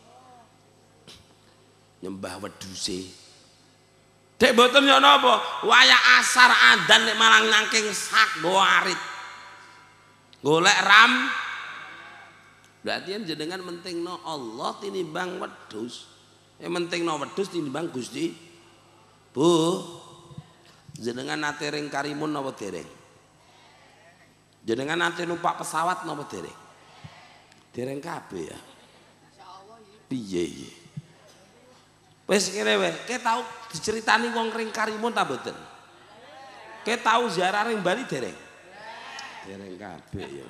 Speaker 3: nyembah wedhuse. Dek boten yo napa? Wayah asar adzan nek malang nangking sak go arit. Golek ram. Berarti jenengan mentingno Allah tinimbang wedhus. Mentingno wedhus tinimbang Gusti. Bu, jenengan nate ring Karimun napa dereng? Jenengan nate numpak pesawat napa dereng? Dereng kabeh ya. Piye iki? Wis kene wae, ke tau diceritani wong ring Karimun ta mboten? Ke tau ziarah ring Bali dereng? Dereng kabeh ya.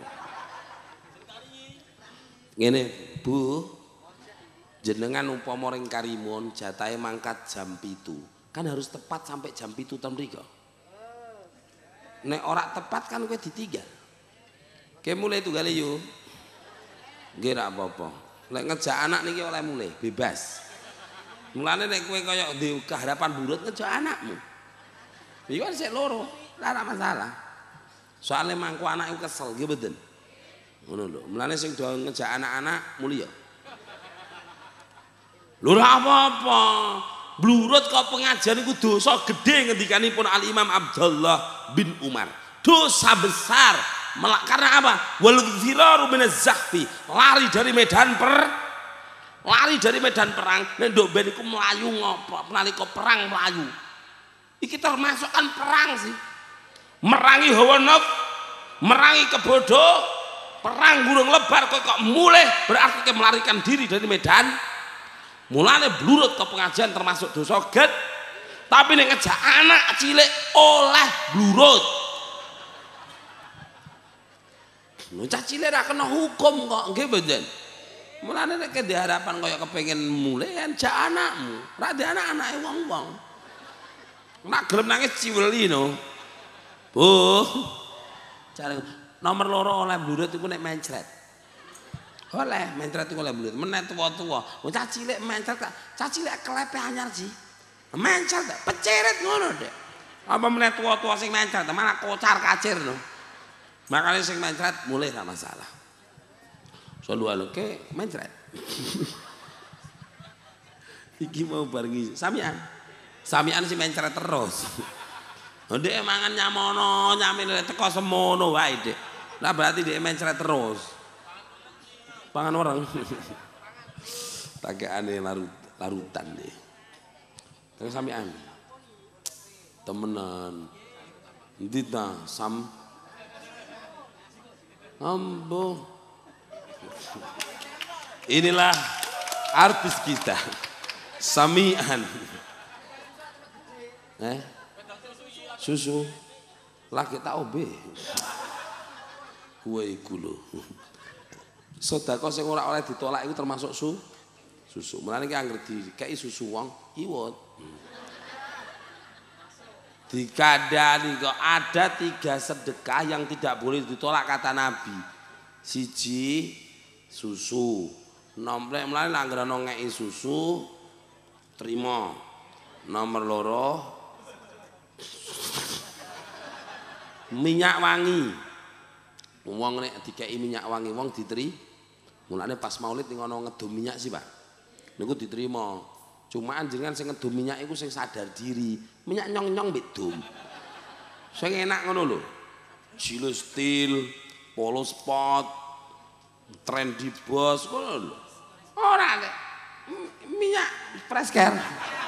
Speaker 3: Ngene, Bu. Jenengan umpama ring Karimun jatahe mangkat jam 7. Kan harus tepat sampai jam 7 ten mriko. Nek ora tepat kan kowe ditinggal. Ke mulai tunggale yo. Nggih ra apa-apa. Lek ngejak anak niki oleh mulai bebas. Mulane nek kowe kaya ndek keharapan burut ngejak anakmu. Iki kan sik loro, ora masalah. Soalnya mangku anak itu kesel, gitu betul. Ngono lho. Mulane sing do ngejak anak-anak mulia. Lho ora apa-apa. Blurut kok pengajian iku dosa gedhe ngendikanipun Al Imam Abdullah bin Umar. Dosa besar. Karena apa? Wal firaru minaz zahfi. Lari dari medan perang. Nek nduk ben iku mlayu ngopo? Nalika perang mlayu. Iki termasuk kan perang sih. Merangi hawa nafsu, merangi kebodoh, perang gurung lebar kok mulai berarti melarikan diri dari medan. Mulane blurut ke pengajian termasuk dosa ged. Tapi nek ngejak anak cilik oleh blurut. Cah cilik ra kena hukum kok, nggih mboten. Mulane nek harapan kaya kepengin mulai kan jak anakmu, ra di anak-anake wong-wong. Nek gelem nangis ciweli no. Bu, cara nomor loro oleh blurut itu nek mencret. Oleh mencret itu oleh blurut. Menet tua-tua. Cah cilik mencret, cah cilik kelepe anyar sih. Mencret, peceret ngono dek. Apa menet tua-tua sing mencret, malah kocar kacir no. Makanya sing mencret mulai gak masalah. Soalnya ke mencret. Iki mau barengi samian sih mencret terus. Ndek mangan nyamono, nyamin teko semono wae, Dik. Lah berarti dhek mencret terus. Pangan orang. Tagakane larutan nih. Kang samian. Temenan. Endi ta sam ambo. Inilah artis kita. Samian. Susu lagi tak obe kue iku lho sedekah sing ora oleh ditolak itu termasuk susu mulane iki anggere dikeki susu wong iwot dikandani kok ada 3 sedekah yang tidak boleh ditolak kata Nabi. Siji susu nomor mulane anggere ana ngeki susu terima. Nomor loro minyak wangi. Wong nek dikeki minyak wangi wong diteri. Mulane pas Maulid ning ana ngedum minyak sih, Pak. Niku diterima. Cuma jenengan sing ngedum minyak iku sing sadar diri. Minyak nyong-nyong mbek dum. Sing enak ngono lho. Gilo Steel, Polo Spot, Trendy Boss ngono lho. Ora nek minyak Fresh-Care.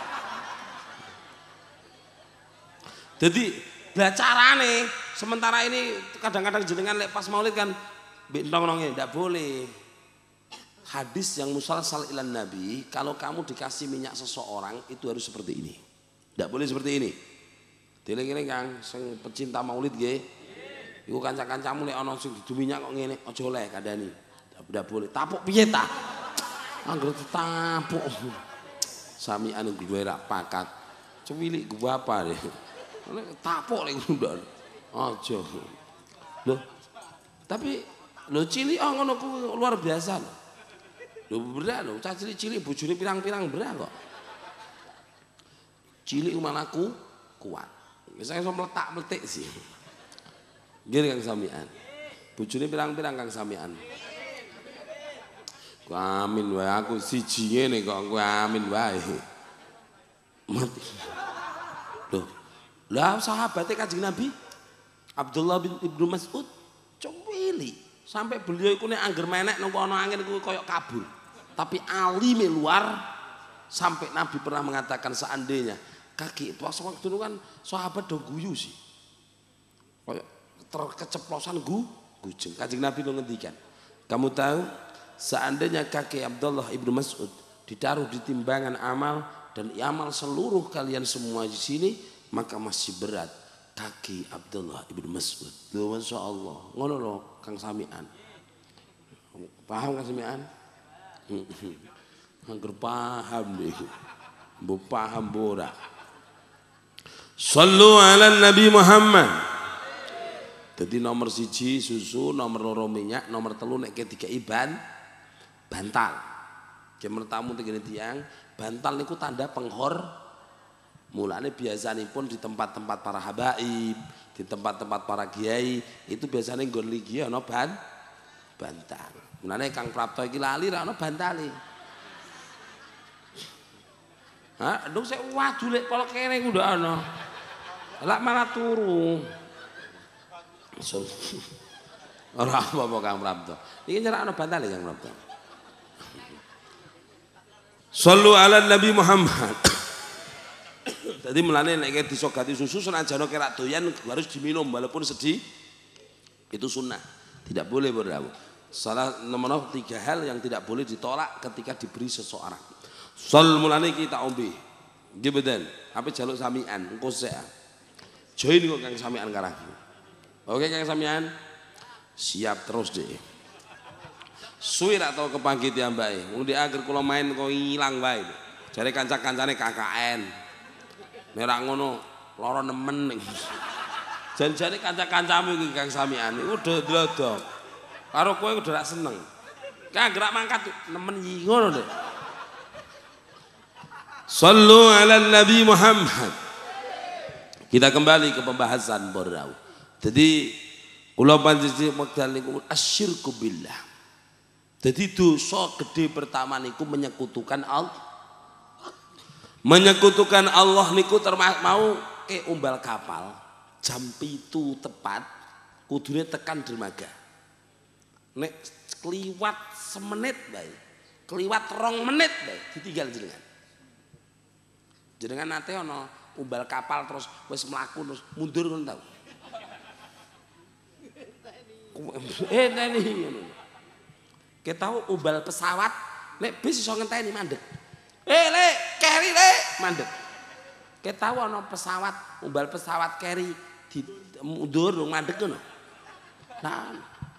Speaker 3: Jadi lah carane sementara ini kadang-kadang jenengan lek pas Maulid kan bintang-nongnya tidak boleh. Hadis yang musalsal ilan Nabi, kalau kamu dikasih minyak seseorang itu harus seperti ini. Tidak boleh seperti ini. Dieling-eling Kang sing pecinta Maulid nggih. Iku kanca-kancamu lek ana sing didu minyak kok ngene, aja oleh kandhani. Tidak boleh. Tapuk piye ta? Anggere tapuk. Sami anu gue rak pakat. Cuwilik gue apa deh. Tapuk lek ndak. Aja. Loh. Tapi Lho cilik ngono ku luar biasa lho. Lho berak lho, cah cilik-cilik bojone pirang-pirang berak kok. Cilik malah kuat. Wis iso meletak-meletik sih. Nggih Kang Samian. Bojone pirang-pirang Kang Samian. Ku amin wae aku siji ngene kok ku amin wae. Mati. Loh. Lah sahabate Kanjeng Nabi Abdullah bin Ibnu Mas'ud cuwili. Sampai beliau itu nek angger menek nang kono angin iku koyo kabur. Tapi alime luar sampai Nabi pernah mengatakan seandainya kaki itu waktu itu kan sahabat do guyu sih. Koyo terkeceplosan gujeng. Kanjeng Nabi lo ngendikan. Kamu tahu seandainya kaki Abdullah Ibnu Mas'ud ditaruh di timbangan amal dan amal seluruh kalian semua di sini maka masih berat kaki Abdullah Ibnu Mas'ud. Loh Masya Allah. Ngono loh Kang Samian. Paham Kang Samian? Angger paham nih. Mbok paham ora. Sallu ala Nabi Muhammad. Jadi nomor 1 susu, nomor 2 minyak, nomor 3 nek dikai bantal. Kemer tamu tegene tiyang, bantal niku tanda penghor. Mulane biasanipun di tempat-tempat para habaib, di tempat-tempat para kiai itu biasanya nggon ligi ana bantal. Mulane Kang Prapto iki lali ra ana bantale. Hah, nduk sik waju lek kala kene ku ndak ana. Lah malah turu. Ora apa-apa Kang Prapto. Iki nyerak ana bantale Kang Prapto. Sallu ala Nabi Muhammad. Jadi mulane nek disogati susu senajan kerak doyan harus diminum walaupun sedih itu sunnah. Tidak boleh berdawuh. Salah nomor 3 hal yang tidak boleh ditolak ketika diberi seseorang. Sol mulane kita ombe. Nggih mboten. Apa jaluk samian engko sek. Join kok Kang Samian karaku. Oke Kang Samian. Siap terus deh. Suwi ra tau kepanggih tiyambake. Wong dia agar kula main kok ilang wae. Jare kanca-kancane KKN. Nek ngono lara nemen ning. Jan-jane kanca-kancamu iki Kang Samian iku dodok. Karo kowe udah rak seneng. Kang gerak mangkat nemen iki ngono lho. Sallu ala Nabi Muhammad. Kita kembali ke pembahasan Borau. Jadi kula panjenengan wekdal niku asyirku billah. Jadi dosa gede pertama niku menyekutukan Allah. Menyekutukan Allah niku termasuk mau ke umbal kapal jam 7 tepat kudune tekan dermaga. Nek kliwat semenit bae, kliwat 2 menit bae ditinggal jenengan. Jenengan nate ana umbal kapal terus wis mlaku terus mundur ngono tau. Teni ngono. Kita tahu umbal pesawat nek bis iso ngenteni mandek. Lek, keri lek, mandek. Kita tahu ana pesawat, umbal pesawat keri di mundur mandek ngono. Nah.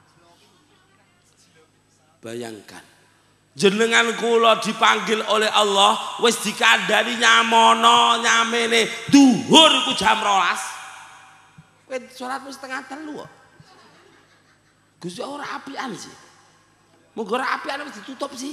Speaker 3: Bayangkan. Jenengan kula dipanggil oleh Allah wis dikandani nyamono nyamene duhur iku jam 12. Kowe salat wis 2:30 kok. Gusti ora apian sih. Monggo ora apian wis ditutup sih.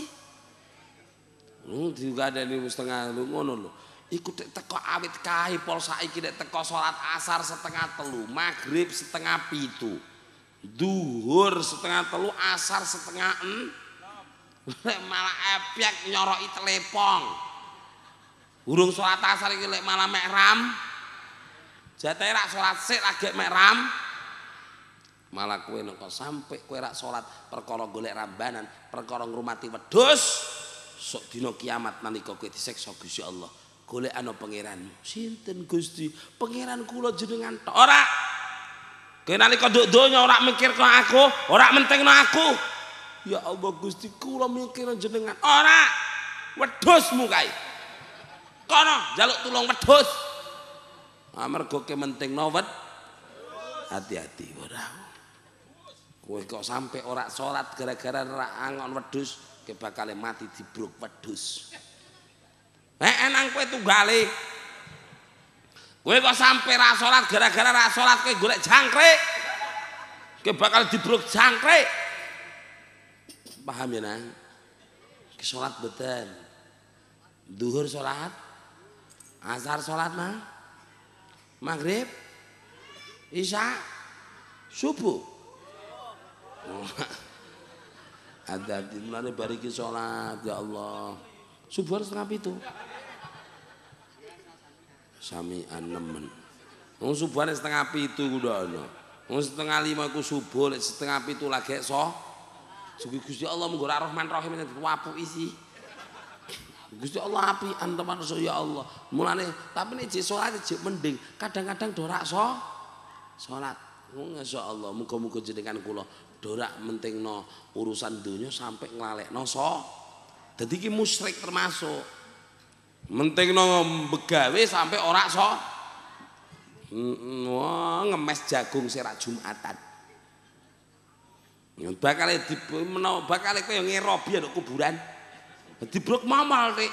Speaker 3: Juga ada ini setengah lu ngono lho. Iku teko awit kae pol saiki nek teko salat asar 2:30, maghrib 6:30. Duhur 3:30, asar 5:30. Lek malah epek nyoroki telepon. Urung salat asar iki lek malah mek ram. Jatahe rak salat sik lagi mek ram. Malah kowe nek sampe kowe rak salat perkara golek rambanan, perkara ngrumati wedhus. Sok dina kiamat nalika kowe disiksa Gusti Allah golekano pangeranmu sinten Gusti pangeran kula jenengan tok ora kowe nalika nduk donya ora mikirno aku ora mentingno aku ya Allah Gusti kula mikirno jenengan ora wedhusmu kae kono njaluk tulung wedhus amarga kowe mentingno hati-hati ora kowe kok sampai ora salat gara-gara ora angon wedhus ke bakal mati dibruk wedhus. Enang kowe tunggale. Kowe kok sampe ra salat gara-gara ra salat kowe golek jangkrik. Ke bakal dibruk jangkrik. Paham ya nang? Sholat betul. Duhur sholat, asar sholat nang, maghrib, isya, subuh. Ada di mulane bariki sholat ya Allah. Subuh harus setengah itu. Sami anemen. Wong subuhan setengah itu kudu ana. Wong setengah 5 iku subuh, lek setengah 7 lagi Sugi Gusti Allah mung ora Rahman Rahim wapu isi. Gusti Allah api anteman ya Allah. Mulane tapi nek jek salat jek mending, kadang-kadang dorak salat. Masyaallah, muga-muga jenengan kula dorak mentingno urusan donya sampai nglalekno dadi iki musyrik termasuk. Mentingno begawe sampai ora wah ngemes jagung serak Jumatan. Bakal bakal kowe ngerobi nduk kuburan. Dibrok mamal rek.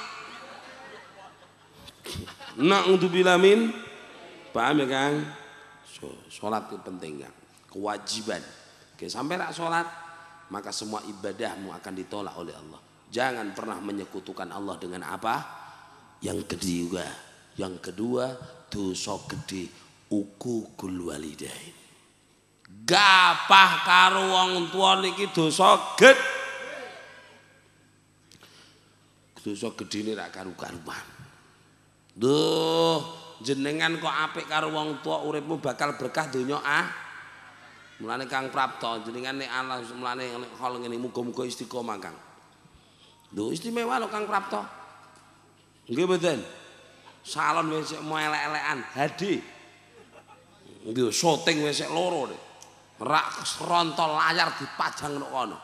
Speaker 3: Na'udzubillah min. Paham ya Kang? Salat itu penting Kang. Kewajiban. Oke, sampai rak salat maka semua ibadahmu akan ditolak oleh Allah. Jangan pernah menyekutukan Allah dengan apa? Yang kedua, dosa gede uququl walidain. Gapah karo wong tuwa niki dosa gede. Dosa gedene rak karu-karuan. Duh, jenengan kok apik karo wong tua uripmu bakal berkah donya Mulane Kang Prapto jenengan nek Allah mulane hal ngene muga-muga istiqomah Kang. Duh istimewa lho Kang Prapto. Nggih mboten. Salon wis mau elek-elekan HD. Nggih syuting wis loro nek. Rak rontol layar dipajang nek kono.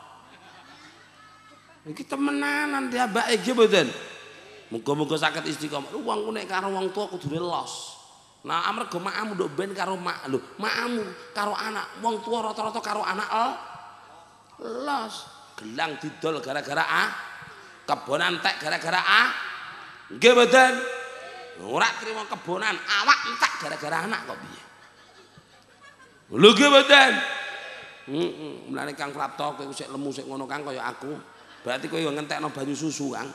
Speaker 3: Iki temenanan diabake nggih mboten. Muga-muga saged istiqomah. Wong nek karo wong tua kudune los. Nah amarga makmu nduk ben karo mak lho, makmu karo anak, wong tua rata-rata karo anak los. Gelang didol gara-gara kebonan entek gara-gara nggih mboten. Ora trimo kebonan, awak entek gara-gara anak kok piye. Lho nggih mboten. Mulane Kang Prapto kowe sik lemu sik ngono Kang kaya aku. Berarti kowe yo ngentekno banyu susu Kang.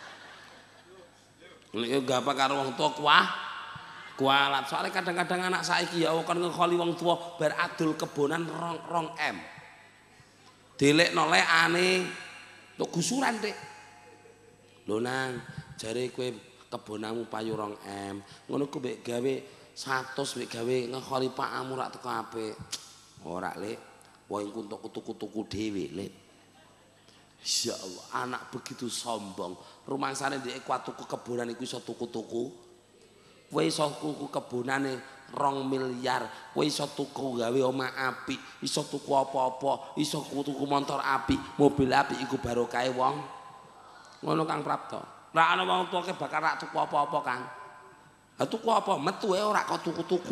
Speaker 3: Nek gak apa karo wong tua kualat. Soalnya kadang-kadang anak saiki ya kan ngekholi wong tua bar adol kebonan rong M. Dilekno lekane tok gusuran Dik. Lho nang jare kowe kebonanmu payu rong M. Ngono ku mbek gawe 100 mbek gawe ngekholi pakmu rak teko apik. Ora Lek. Wong iku tuku-tuku dhewe Lek. Insya Allah anak begitu sombong. Rumangsane ndek kuat tuku kebonan iku iso tuku-tuku. Kowe iso tuku kebonane 2 miliar. Kowe iso tuku gawe omah apik, iso tuku apa-apa, iso tuku motor apik, mobil apik iku barokahe wong. Ngono Kang Prapto. Lah ana wong tuwake bakal rak tuku apa-apa Kang. Lah tuku apa? Metu ora kok tuku-tuku.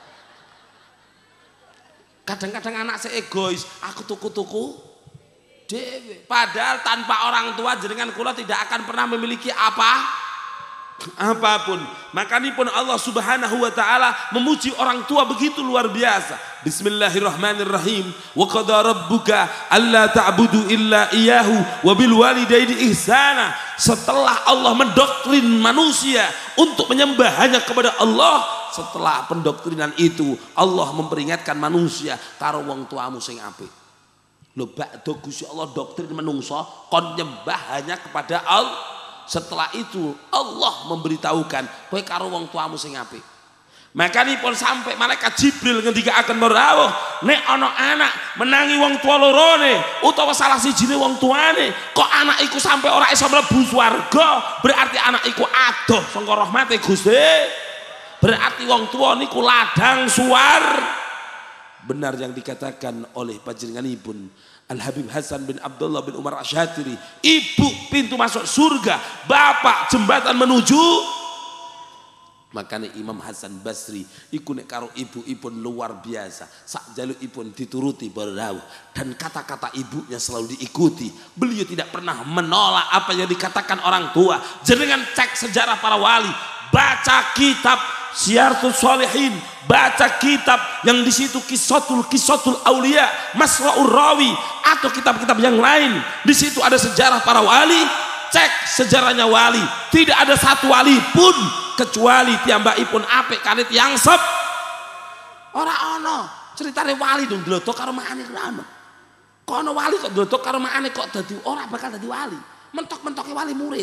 Speaker 3: Kadang-kadang anak sing egois, aku tuku-tuku dewe. Padahal tanpa orang tua jenengan kula tidak akan pernah memiliki apapun. Makanya pun Allah Subhanahu wa taala memuji orang tua begitu luar biasa. Bismillahirrahmanirrahim. Wa qada rabbuka alla ta'budu illa iyyahu wa bil walidaini ihsana. Setelah Allah mendoktrin manusia untuk menyembah hanya kepada Allah, setelah pendoktrinan itu Allah memperingatkan manusia karo wong tuamu sing apik. Lho bakdo Gusti Allah doktrin menungso kon nyembah hanya kepada Allah. Setelah itu Allah memberitahukan kowe karo wong tuamu sing apik. Makanipun sampai malaikat Jibril ngendika akan merawuh nek ana anak menangi wong tua lorone utawa salah sijine wong tuane kok anak iku sampai ora iso mlebu swarga, berarti anak iku adoh saka rahmate Gusti. Berarti wong tua niku ladang suar. Benar yang dikatakan oleh panjenenganipun Al-Habib Hasan bin Abdullah bin Umar Asyatiri, ibu pintu masuk surga, bapak jembatan menuju. Makanya Imam Hasan Basri iku nek karo ibu-ipun luar biasa, sak jalukipun dituruti berawuh dan kata-kata ibunya selalu diikuti. Beliau tidak pernah menolak apa yang dikatakan orang tua. Jenengan cek sejarah para wali, baca kitab Ziyaratus Shalihin, baca kitab yang di situ kisatul aulia, Masra'ur Rawi atau kitab-kitab yang lain. Di situ ada sejarah para wali. Cek sejarahnya wali. Tidak ada satu wali pun kecuali piyambakipun apik kanit yang sep. Ora ono ceritane wali dong dlodok karo makane ora ono. Kok ono wali kok dlodok karo makane kok dadi ora bakal dadi wali. Mentok-mentoke wali murid.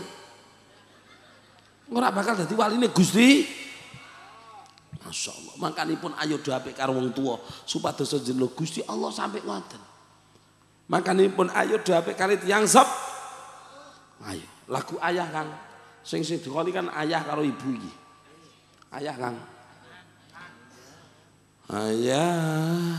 Speaker 3: Ora bakal dadi waline Gusti. Masya Allah, makanipun ayo doape karo wong tua supados jenengan Gusti Allah sampai ngoten. Makanipun ayo doape karo tiyang sep. Ayo, lagu ayah Kang. Sing dikoni kan ayah karo ibu iki. Ayah Kang. Ayah.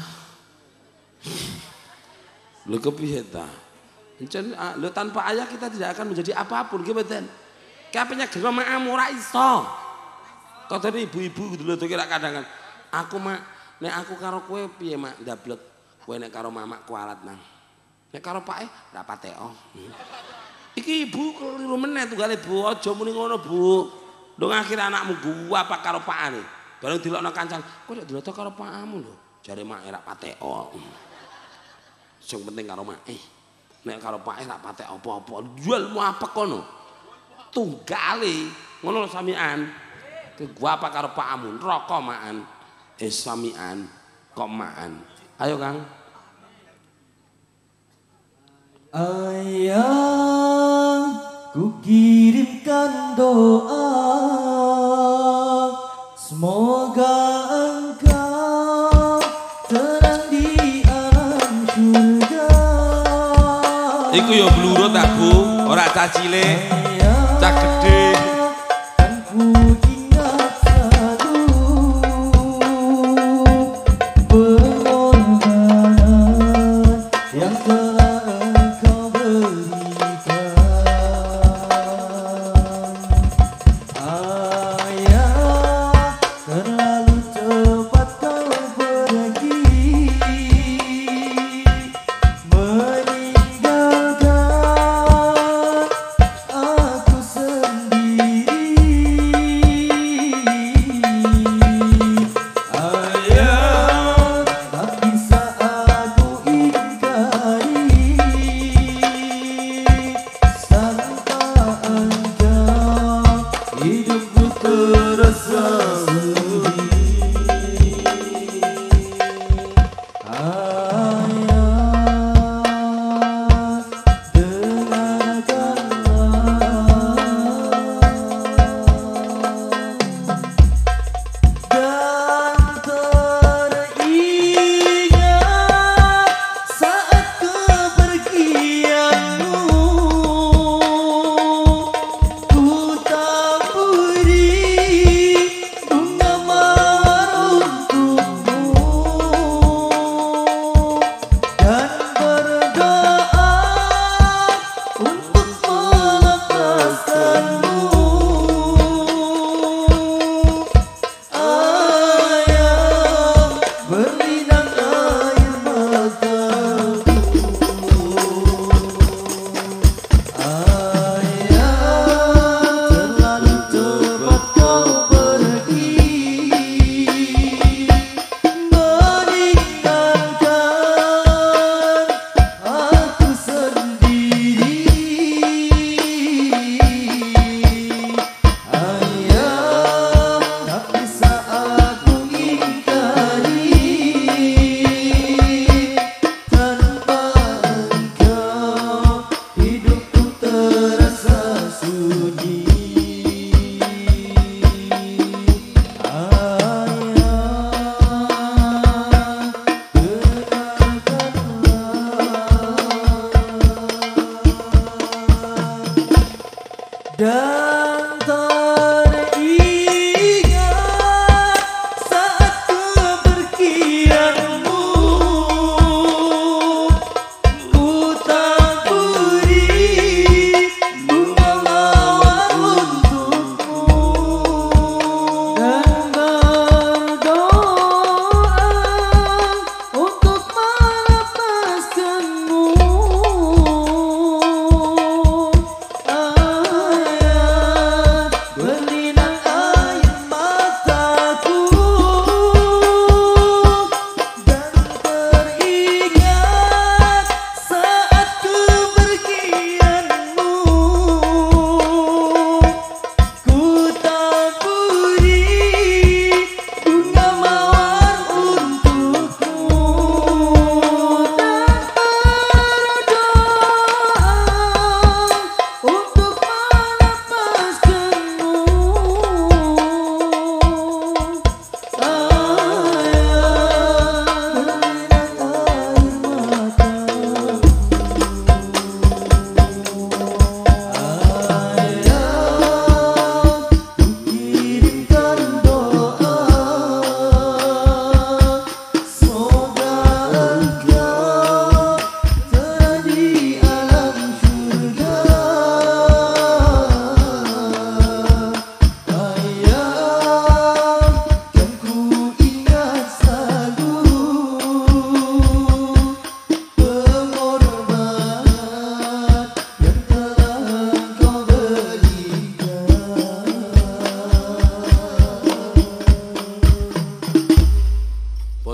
Speaker 3: Lho kepiye ta? Lho tanpa ayah kita tidak akan menjadi apapun, nggih mboten? Kapenya gero makamu ora iso. Kok tadi ibu-ibu dulu tuh kira kadang kan, aku mak, nek aku karo kue piye mak dablek, kue nek karo mamak kualat nang, nek karo pak dapat teo. Iki ibu keliru meneh tuh kali bu, aja muni ngono bu, dong akhir anakmu gua apa karo pak ane, bareng dilokno kancan, kok nek dulu karo pakamu lho, jare mak rak pateo. Sing penting karo mak, nek karo pak rak pateo apa-apa, jual mu apa kono, tunggale, ngono samian. Gua apa karo Pak Amun rokok maan samian kok maan ayo Kang.
Speaker 2: Ayah ku kirimkan doa semoga engkau tenang di alam surga.
Speaker 3: Iku yo blurut aku ora cah cilik cah gede.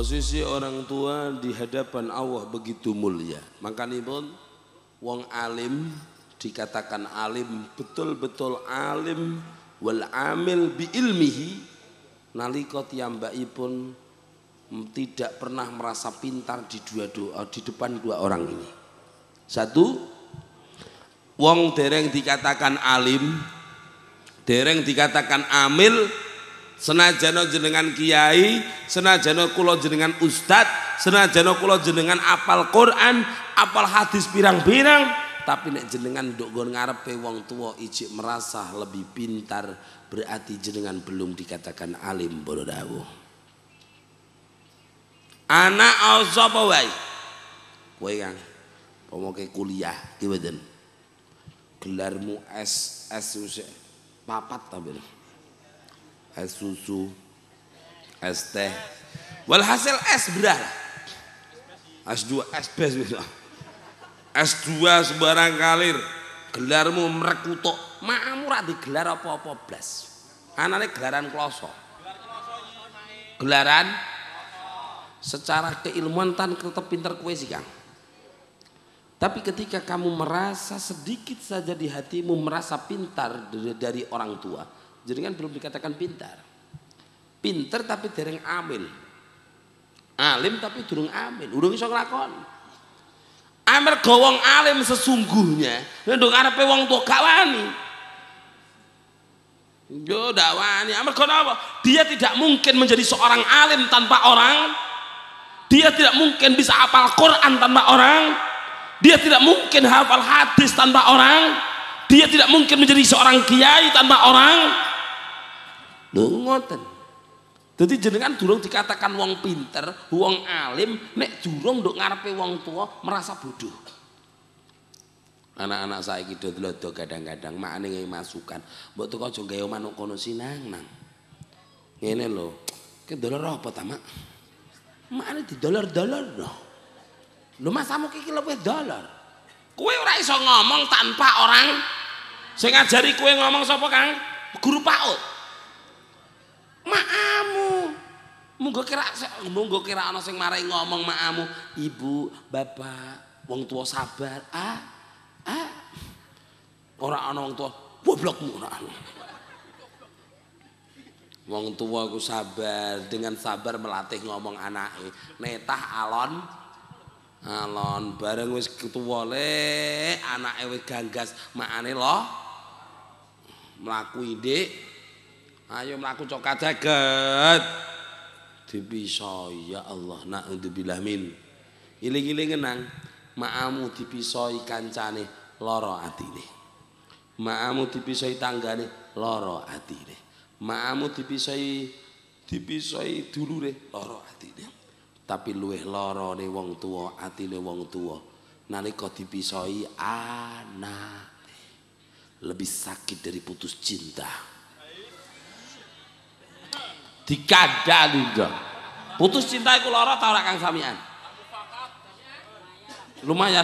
Speaker 3: Posisi orang tua di hadapan Allah begitu mulia. Makanya pun wong alim dikatakan alim, betul-betul alim wal amil bi ilmihi, nalika tiyambakipun tidak pernah merasa pintar di depan dua orang ini. Satu, wong dereng dikatakan alim, dereng dikatakan amil, senajana jenengan kiai, senajana kula jenengan ustad, senajana kula jenengan apal Quran, apal hadis pirang-pirang, tapi nek jenengan nduk nggon ngarepe wong tua ijik merasa lebih pintar, berarti jenengan belum dikatakan alim para dawuh. Anak sapa wae? Kowe Kang, pomoke kuliah ki mboten. Gelarmu S usik papat ta ben. Es susu, es teh, walhasil es beral, S2, S2, S2 sembarang kalir, gelarmu merekutok, makmu rak digelar apa-apa blas, anane gelaran kloso, gelaran, secara keilmuan tan tetap pinter kowe sih Kang, tapi ketika kamu merasa sedikit saja di hatimu merasa pintar dari orang tua, jadi kan belum dikatakan pintar. Pintar tapi dereng amil. Alim tapi durung amil, urung iso nglakon. Amarga wong alim sesungguhnya nduk arepe wong tuwa gak wani. Yo ndak wani. Amarga napa? Dia tidak mungkin menjadi seorang alim tanpa orang. Dia tidak mungkin bisa hafal Quran tanpa orang. Dia tidak mungkin hafal hadis tanpa orang. Dia tidak mungkin menjadi seorang kiai tanpa orang. Lho ngoten. Jadi jenengan durung dikatakan wong pinter, wong alim, nek durung nduk ngarepe wong tua merasa bodoh. Anak-anak saiki dodo kadang-kadang makane nggih masukan. Mbok teko aja gawe manuk kono sinang nang. Ngene lho. Ki dolar apa ta, Mak? Makane didolar-dolar lho. Lho masamu iki luwih dolar. Kowe ora iso ngomong tanpa orang. Sing ngajari kowe ngomong sapa, Kang? Guru PAUD. Makamu, monggo kira ana sing marai ngomong makamu, ibu, bapak, wong tua sabar, ora ana wong tua, goblokmu ora ana. Wong tua ku sabar, dengan sabar melatih ngomong anake, netah alon, bareng wis tuwa le, anake wis ganggas, makane lo mlaku indik. Ayo melaku cokat jagat dipisoi ya Allah na'udzubillah min iling-iling nang ma'amu dipisoi kancane loro atine ma'amu dipisoi tanggane loro atine ma'amu dipisoi dulure loro atine tapi luwih loro ne wong tuwa atine wong tuwa nalika dipisoi anake lebih sakit dari putus cinta. Dikadali dong. Putus cinta iku lara ta ora Kang Samian? Lumayan.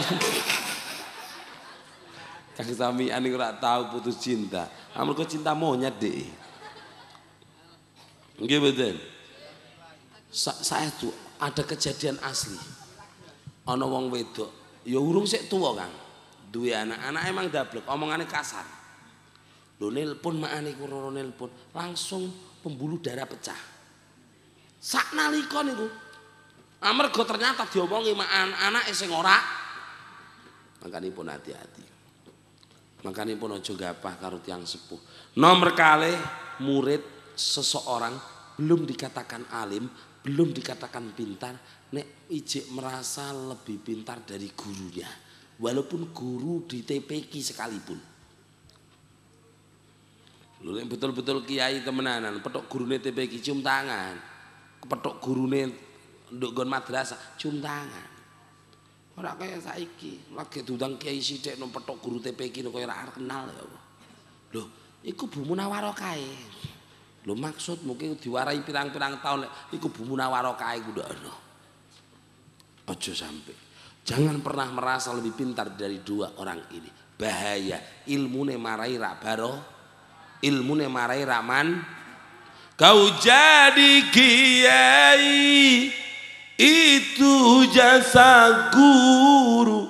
Speaker 3: Kang Samian iku ora tahu putus cinta. Amarga cinta monyet deh. Nggih mboten. Saya tuh ada kejadian asli. Ana wong wedok, ya urung sik tuwa Kang. Duwe anak emang dablek, omongane kasar. Lho nelpon makane iku nelpon, langsung pembuluh darah pecah. Sak nalika niku. Amarga ternyata diomongi anake sing ora. Makanipun hati-hati. Makanipun aja gapah karo tiyang sepuh. Nomor kalih murid seseorang belum dikatakan alim, belum dikatakan pintar, nek ijik merasa lebih pintar dari gurunya. Walaupun guru di TPQ sekalipun. Lho nek betul-betul kiai temenanan, petok gurune TPQ cium tangan. Petok gurune nduk nggon madrasah cium tangan. Ora kaya saiki, lagi diundang kiai sithik nang petok guru TPQ kaya ora kenal ya. Lho, iku Bu Munawwarah kae. Lho maksud mungkin diwarai pirang-pirang tahun iku Bu Munawwarah kae ku ndak ono. Aja sampai. Jangan pernah merasa lebih pintar dari dua orang ini. Bahaya, ilmune marai rak baro. Ilmune marai raman kau jadi kiai itu jasa guru.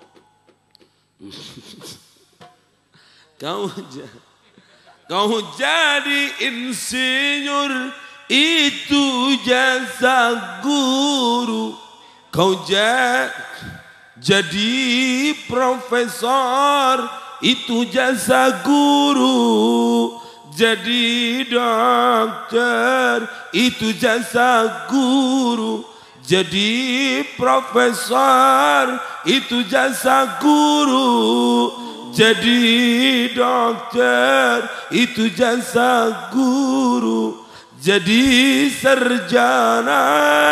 Speaker 3: Kau jadi insinyur, itu jasa guru. Kau jadi profesor, itu jasa guru. Jadi dokter, itu jasa guru. Jadi profesor, itu jasa guru. Jadi dokter, itu jasa guru. Jadi sarjana,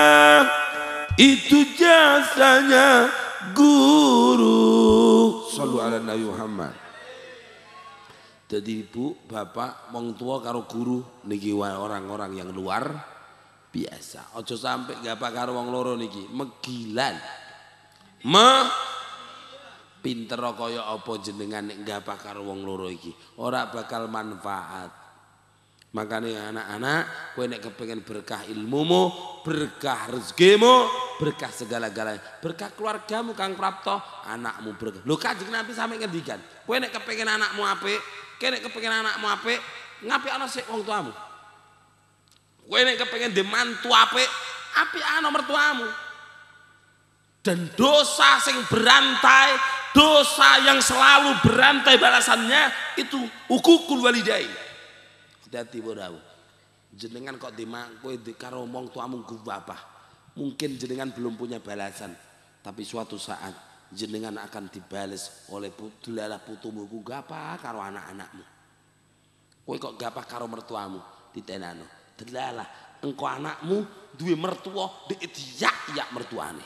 Speaker 3: itu jasanya guru. Shallu ala Nabi Muhammad. Jadi ibu, bapak, wong tua karo guru niki orang-orang yang luar biasa. Ojo sampai gapa karo wong loro niki megilan. Pinter kaya apa jenengan nek gapa karo wong loro iki, ora bakal manfaat. Makanya anak-anak, kowe nek kepengin berkah ilmumu, berkah rezekimu, berkah segala-galanya, berkah keluargamu Kang Prapto, anakmu berkah. Lho Kanjeng Nabi sampe ngendikan, kowe nek kepengin anakmu apik, kowe nek kepengin anakmu apik, ngapik ana sik wong tuamu. Kowe nek kepengin dhe mantu apik, apik ana mertuamu. Dan dosa sing berantai, dosa yang selalu berantai balasannya itu hukukul walidain. Hati-hati bodawu. Jenengan kok kowe karo wong tuamu ku bapak. Mungkin jenengan belum punya balasan, tapi suatu saat jenengan akan dibales oleh dulalah putumu ku gapa karo anak-anakmu. Kowe kok gapa karo mertuamu ditenano. Delalah engko anakmu duwe mertua diiyak-iyak mertuane.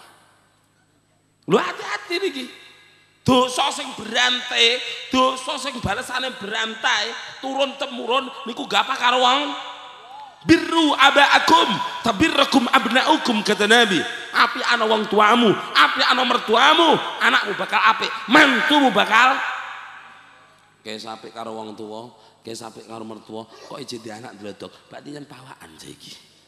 Speaker 3: Lho hati-hati niki. Dosa sing berantai, dosa sing balesane berantai, turun temurun niku gapa karo wong. Birru abaakum tabirrakum abnaukum kata Nabi. Api ana wong tuamu, api ana mertuamu, anakmu bakal apik, mantumu bakal kaya apik karo wong tua, kaya apik karo mertua, kok ije di anak dledok, berarti yen pawaan saiki.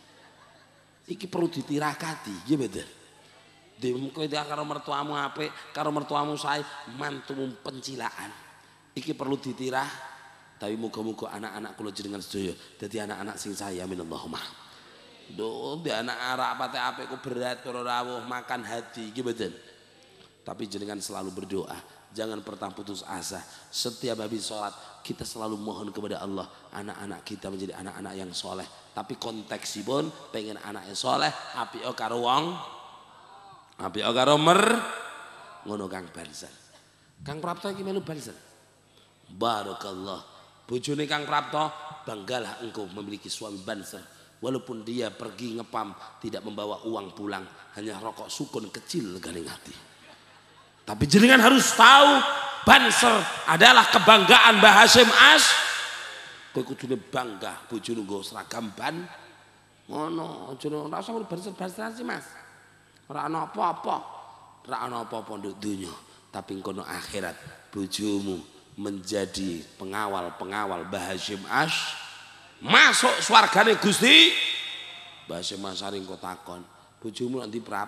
Speaker 3: Iki perlu ditirakati, nggih mboten? Kowe karo mertuamu apik, karo mertuamu sae, mantumu pencilaan. Iki perlu ditirah, tapi muga-muga anak-anak kula jenengan sedaya dadi anak-anak sing saya minallahumma. Duh, di anak arak pate apik ku berat ora rawuh makan hati, iki mboten. Tapi jenengan selalu berdoa, jangan pernah putus asa. Setiap habis sholat kita selalu mohon kepada Allah anak-anak kita menjadi anak-anak yang soleh. Tapi konteksipun pengen anak yang soleh, apik karo wong, apik karo ngono Kang Banser. Kang Prapto iki melu Banser. Barakallah. Bojone Kang Prapto, banggalah engkau memiliki suami Banser. Walaupun dia pergi ngepam tidak membawa uang pulang, hanya rokok sukun kecil ganing hati. Tapi jenengan harus tahu Banser adalah kebanggaan Mbah Hasyim Ash. Kowe kudune bangga bojone nggo seragam ban. Ngono, aja ora usah Banser sih Mas. Ora ana apa-apa. Ora ana apa-apa nduk donya, tapi kono akhirat bojomu menjadi pengawal-pengawal Mbah Hasyim Ash. Masuk swargane Gusti. Mbah Hasyim Ash saring kok takon, bojomu nanti prap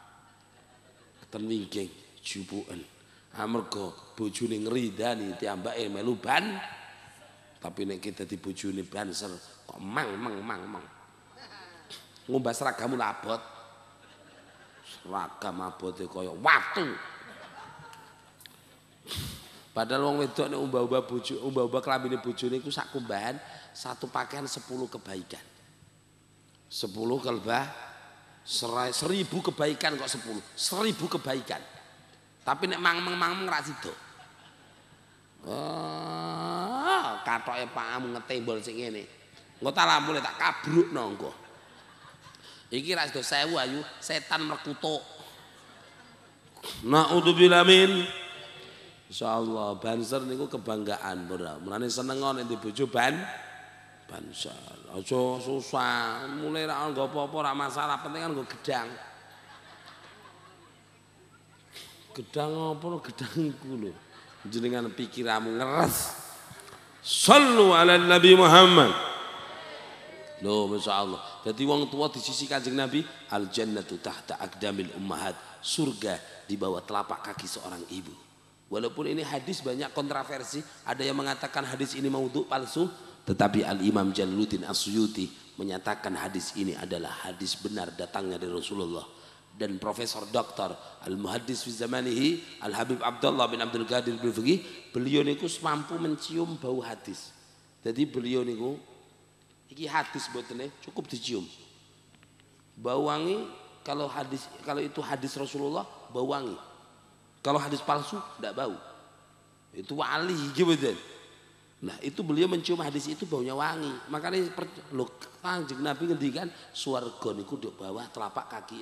Speaker 3: keten wingking jupuken. Amarga bojone ngridani tiambake melu ban. Tapi nek kita di bojone Banser kok mang. Ngombah seragamu labot. Seragam abote kaya watu. Padahal wong wedok nek umbah-umbah klambine bojone iku sak kumbahan, satu pakaian 10 kebaikan. 10 kelbah 1000 kebaikan kok 10. 1000 kebaikan. Tapi nek mang ra sida. Katoke pakmu ngetembol sing ngene. Engko tak lampune tak kabrukno engko. Iki ra sida 1000 ayu setan merkutuk. Naudzubillah min. Insyaallah Banser niku kebanggaan ora. Mulane seneng nek di bojo Banser. Aja susah, mulai ra nggo apa-apa ora masalah, penting kan nggo gedang. Gedang apa gedang iku lho. Jenengan pikiramu ngeres. Shallu ala Nabi Muhammad. Loh, Masya Allah. Jadi wong tua di sisi Kanjeng Nabi, al jannatu tahta aqdamil ummahat. Surga di bawah telapak kaki seorang ibu. Walaupun ini hadis banyak kontroversi, ada yang mengatakan hadis ini maudhu palsu, tetapi Al Imam Jalaluddin As-Suyuti menyatakan hadis ini adalah hadis benar datangnya dari Rasulullah. Dan Profesor Doktor Al-Muhaddis fi zamanihi Al Habib Abdullah bin Abdul Qadir Bilfaqih, beliau niku mampu mencium bau hadis. Jadi beliau niku iki hadis botene cukup dicium. Bau wangi kalau itu hadis Rasulullah bau wangi. Kalau hadis palsu tidak bau. Itu wali gitu. Nah, itu beliau mencium hadis itu baunya wangi. Makanya lho Kanjeng Nabi ngendikan swarga niku di bawah telapak kaki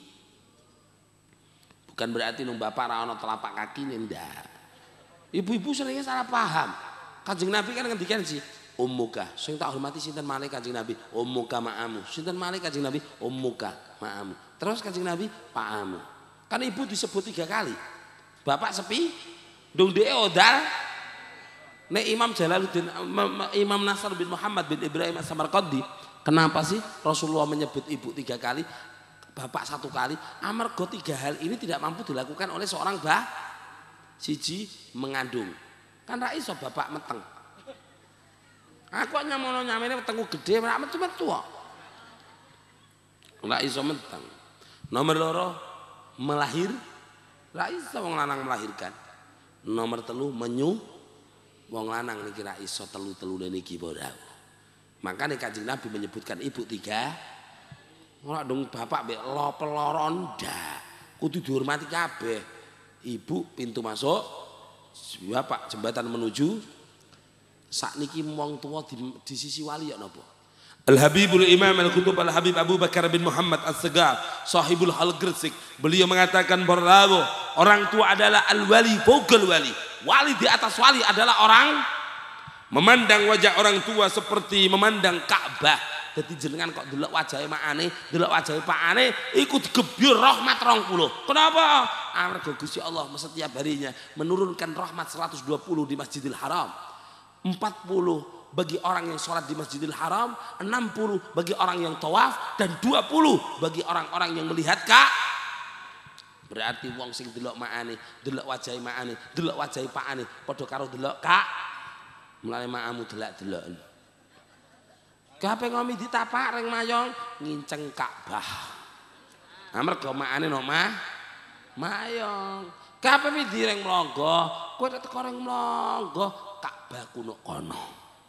Speaker 3: Bukan berarti nung bapak ra ono telapak kaki ndak. Ibu-ibu seringnya salah paham. Kanjeng Nabi kan ngendikan sih ummuka, sing tak hormati sinten malih Kanjeng Nabi, ummuka ma'amu. Sinten malih Kanjeng Nabi, ummuka ma'amu. Terus Kanjeng Nabi, pa'amu. Kan ibu disebut 3 kali. Bapak sepi, dong dhek odal. Nek Imam Jalaluddin, Imam Nasr bin Muhammad bin Ibrahim As-Samarqandi, kenapa sih Rasulullah menyebut ibu 3 kali, bapak 1 kali? Amarga 3 hal ini tidak mampu dilakukan oleh seorang siji mengandung. Kan ra iso bapak meteng. Aku nyamono nyamene wetengku gede, ora metu-metu kok. Ora iso menteng. Nomor 2 melahir, ora iso wong lanang melahirkan. Nomor 3 wong lanang niki ra iso telu-telune niki ora. Makane Kanjeng Nabi menyebutkan ibu 3. Ora dong bapak mbek peloron ndak. Kudu dihormati kabeh. Ibu pintu masuk, bapak jembatan menuju. Sakniki wong tua di sisi wali ya napa? Al Habibul Imam Al Kutub Al Habib Abu Bakar bin Muhammad As-Segar, sahibul Hal Gresik. Beliau mengatakan bahwa orang tua adalah al wali fawqal wali. Wali di atas wali adalah orang memandang wajah orang tua seperti memandang Ka'bah. Jadi jenengan kok delok wajahe makane, delok wajahe pakane iku digebyur rahmat 20. Kenapa? Amarga Gusti Allah setiap harinya menurunkan rahmat 120 di Masjidil Haram. 40 bagi orang yang sholat di Masjidil Haram, 60 bagi orang yang tawaf, dan 20 bagi orang-orang yang melihat berarti wong sing delok makane, delok wajahe makane, delok wajahe pakane padha karo delok mulane makamu delak-deloken. Kabeh ngomi ditapak ring mayong nginceng Ka'bah. Amarga makane no mayong. Kabeh midi ring mlangga, kowe teko ring mlangga Ka'bah kuno kono.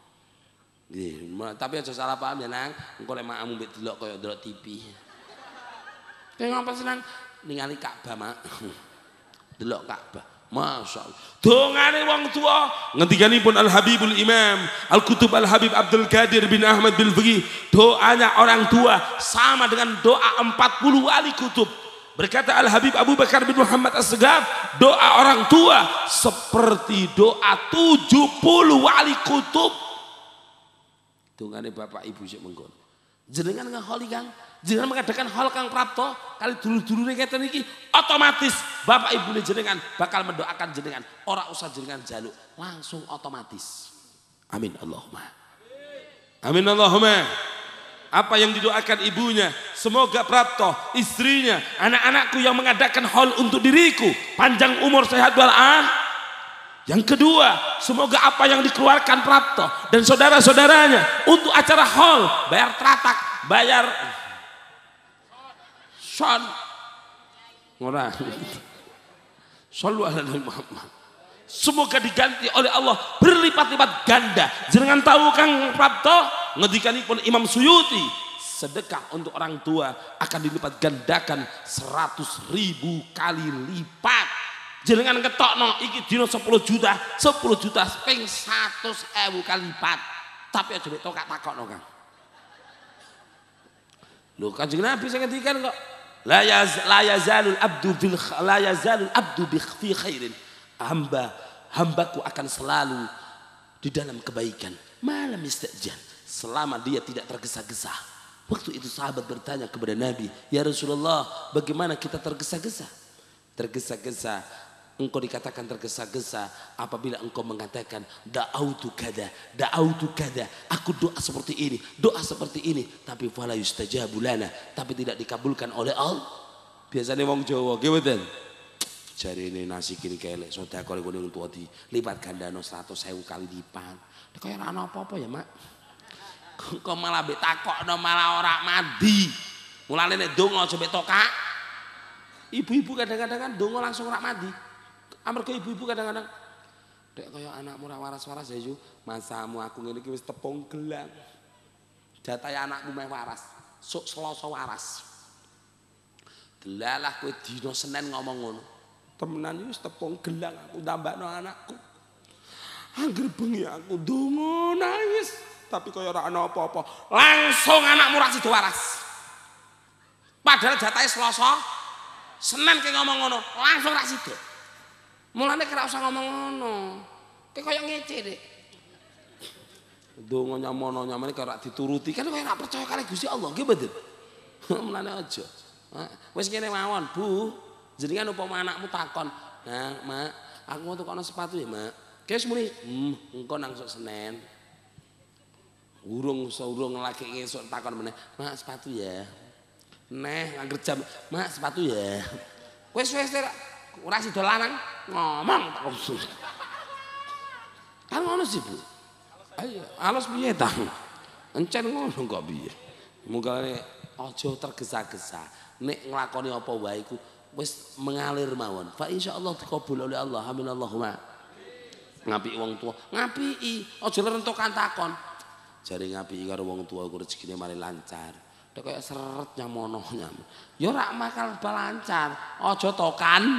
Speaker 3: Nggih, tapi aja salah paham ya nang, engko lek makmu mbek delok kaya delok TV. Kowe ngapa senang ningali Ka'bah mak? Delok Ka'bah. Masyaallah. Dongane wong tua ngendikanipun Al Habibul Imam Al Kutub Al Habib Abdul Qadir bin Ahmad Bilfaqih, doanya orang tua sama dengan doa 40 wali kutub. Berkata Al Habib Abu Bakar bin Muhammad As-Segar, doa orang tua seperti doa 70 wali kutub. Dongane bapak ibu sik mengkon. Jenengan ngaholi Kang, jenengan mengadakan hal Kang Prapto kali dulur-dulure keten iki otomatis bapak ibu jenengan bakal mendoakan jenengan, ora usah jenengan jaluk, langsung otomatis. Amin Allahumma. Amin Allahumma. Apa yang didoakan ibunya, semoga Prapto, istrinya, anak-anakku yang mengadakan haul untuk diriku panjang umur sehat walafiat. Yang kedua, semoga apa yang dikeluarkan Prapto dan saudara-saudaranya untuk acara haul, bayar teratak, bayar son, ora, sallu ala Nabi Muhammad. Semoga diganti oleh Allah berlipat-lipat ganda. Jangan tahu Kang Prapto, ngedikanipun Imam Suyuti, sedekah untuk orang tua akan dilipat gandakan 100.000 kali lipat. Jenengan ketokno iki dina 10 juta ping 100.000 kali lipat. Tapi aja nek tak takokno Kang. Lho Kanjeng Nabi sing ngendikan kok la yazalul abdu fi khairin. Hambaku akan selalu di dalam kebaikan. Malam istijan, selama dia tidak tergesa-gesa. Waktu itu sahabat bertanya kepada Nabi, "Ya Rasulullah, bagaimana kita tergesa-gesa?" Tergesa-gesa engkau dikatakan tergesa-gesa apabila engkau mengatakan da'autu kada, aku doa seperti ini, tapi fala yustajabu lana, tapi tidak dikabulkan oleh Allah. Biasanya wong Jawa nggih mboten. Jarine nasi kini kelek sedekah ngene wong tuwa dilipat gandano 100.000 kali lipat. Kaya ora ana apa-apa ya, Mak. Kok malah mbek takokno malah ora mandi. Mulane nek donga aja mbek tokak. Ibu-ibu kadang-kadang kan donga langsung ora mandi. Amarga ibu-ibu kadang-kadang dek kaya anakmu ora waras-waras ya yu, masamu aku ngene iki wis tepung gelang. Jatahe anakmu meh waras, sok Selasa waras. Delalah kowe dina Senin ngomong ngono. Temenan wis tepung gelang aku tambahno anakku. Angger bengi aku donga nangis, tapi kaya ora ana apa-apa. Langsung anakmu ra sida waras. Padahal jatahe Selasa, Senin ki ngomong ngono, langsung ra sida. Mulane kira usah ngomong ngono. Kayak kaya ngece, Dik. Donga nyamono-nyamane kaya ora dituruti, kan kaya ora percaya kali Gusti Allah, nggih mboten? Mulane aja. Wis kene mawon, Bu. Jenengan upama anakmu takon, "Nah, Mak, aku mau tukokno sepatu ya, Mak." Wis muni, engko nang sok Senin." Urung lagi ngesuk takon meneh, "Mak, sepatu ya." Neh ngangger jam, "Mak, sepatu ya." Wis ora sida lanang ngomong terus. Kan ngono sih, Bu. Ayo, alus piye ta? Encen ngono kok piye. Mungkane aja tergesa-gesa. Nek nglakoni apa wae iku wis mengalir mawon. Fa insyaallah dikabul oleh Allah. Amin Allahumma. Ngapiki wong tua, ngapiki, aja rentokan takon. Jare ngapiki karo wong tua iku rezekine mari lancar. Dek kaya seret nyamono nyam. Ya ora makal balancar. Aja tokan.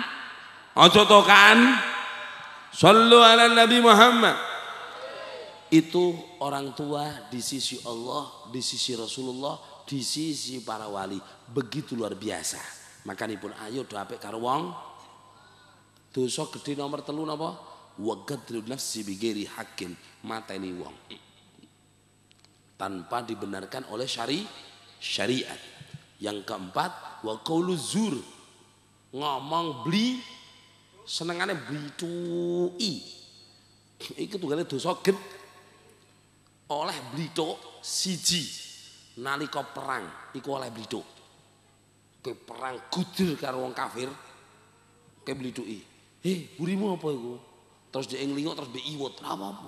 Speaker 3: Shallu ala Nabi Muhammad. Itu orang tua di sisi Allah, di sisi Rasulullah, di sisi para wali. Begitu luar biasa. Makanipun ayo do apik karo wong. Dosa gedhe nomor 3 napa? Wa qadru nafsi bi ghairi haqqin, mateni wong. Tanpa dibenarkan oleh syariat. Yang keempat, wa qaulu zur. Ngomong beli senengane blitui. Iki tunggale dosa ged. Oleh blituk siji nalika perang iku oleh blituk. Kowe perang gudur karo wong kafir, kowe blituki. Burimu apa iku? Terus dhek nglinguk terus mbek iwut, ora apa-apa.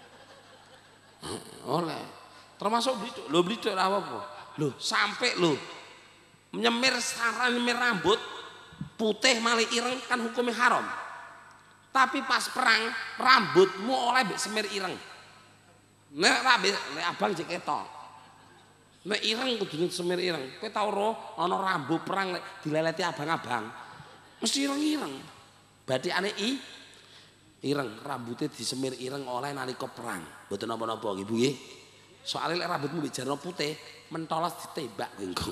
Speaker 3: Oleh. Termasuk blituk. Lho blituk ora apa-apa. Lho, sampai lho nyemir rambut putih malih ireng kan hukumnya haram. Tapi pas perang rambutmu oleh mbek semir ireng. Nek abang jek ketok. Nek ireng kudune semir ireng. Kowe tau ora ana rambut perang dileleti abang-abang. Mesti ireng-ireng. Bathikane ireng, rambutnya disemir ireng oleh nalika perang. Mboten napa-napa nggih, Bu nggih. Soale lek rambutmu mbek jarno putih, mentolos ditembak kowe.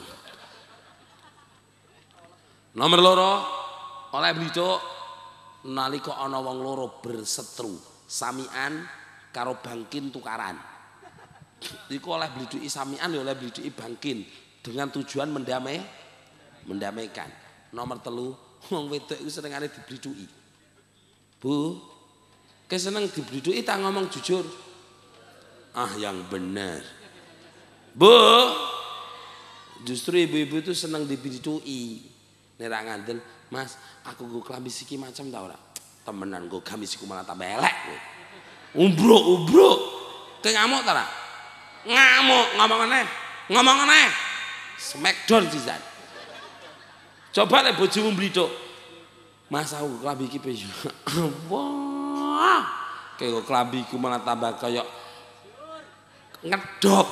Speaker 3: Nomor 2 oleh blituk nalika ana wong loro bersetru, samian karo bangkin tukaran. Iku oleh blituki samian ya oleh blituki bangkin dengan tujuan mendamaikan. Nomor 3 wong wedok iku senengane diblituki. Bu, kowe seneng diblituki tak ngomong jujur? Ah, yang benar. Bu, justru ibu-ibu itu seneng diblituki. Nek ra ngandel, "Mas, aku nggo klambi siki macam ta ora?" Temenan nggo klambi siku malah tambah elek. Umbruk. Kowe ngamuk ta ora? Ngamuk, ngomong aneh. Smackdown sisan. Coba lek bojomu mblituk. "Mas, aku klambi iki piye?" Wah. Kowe nggo klambi iku malah tambah kaya ngedop.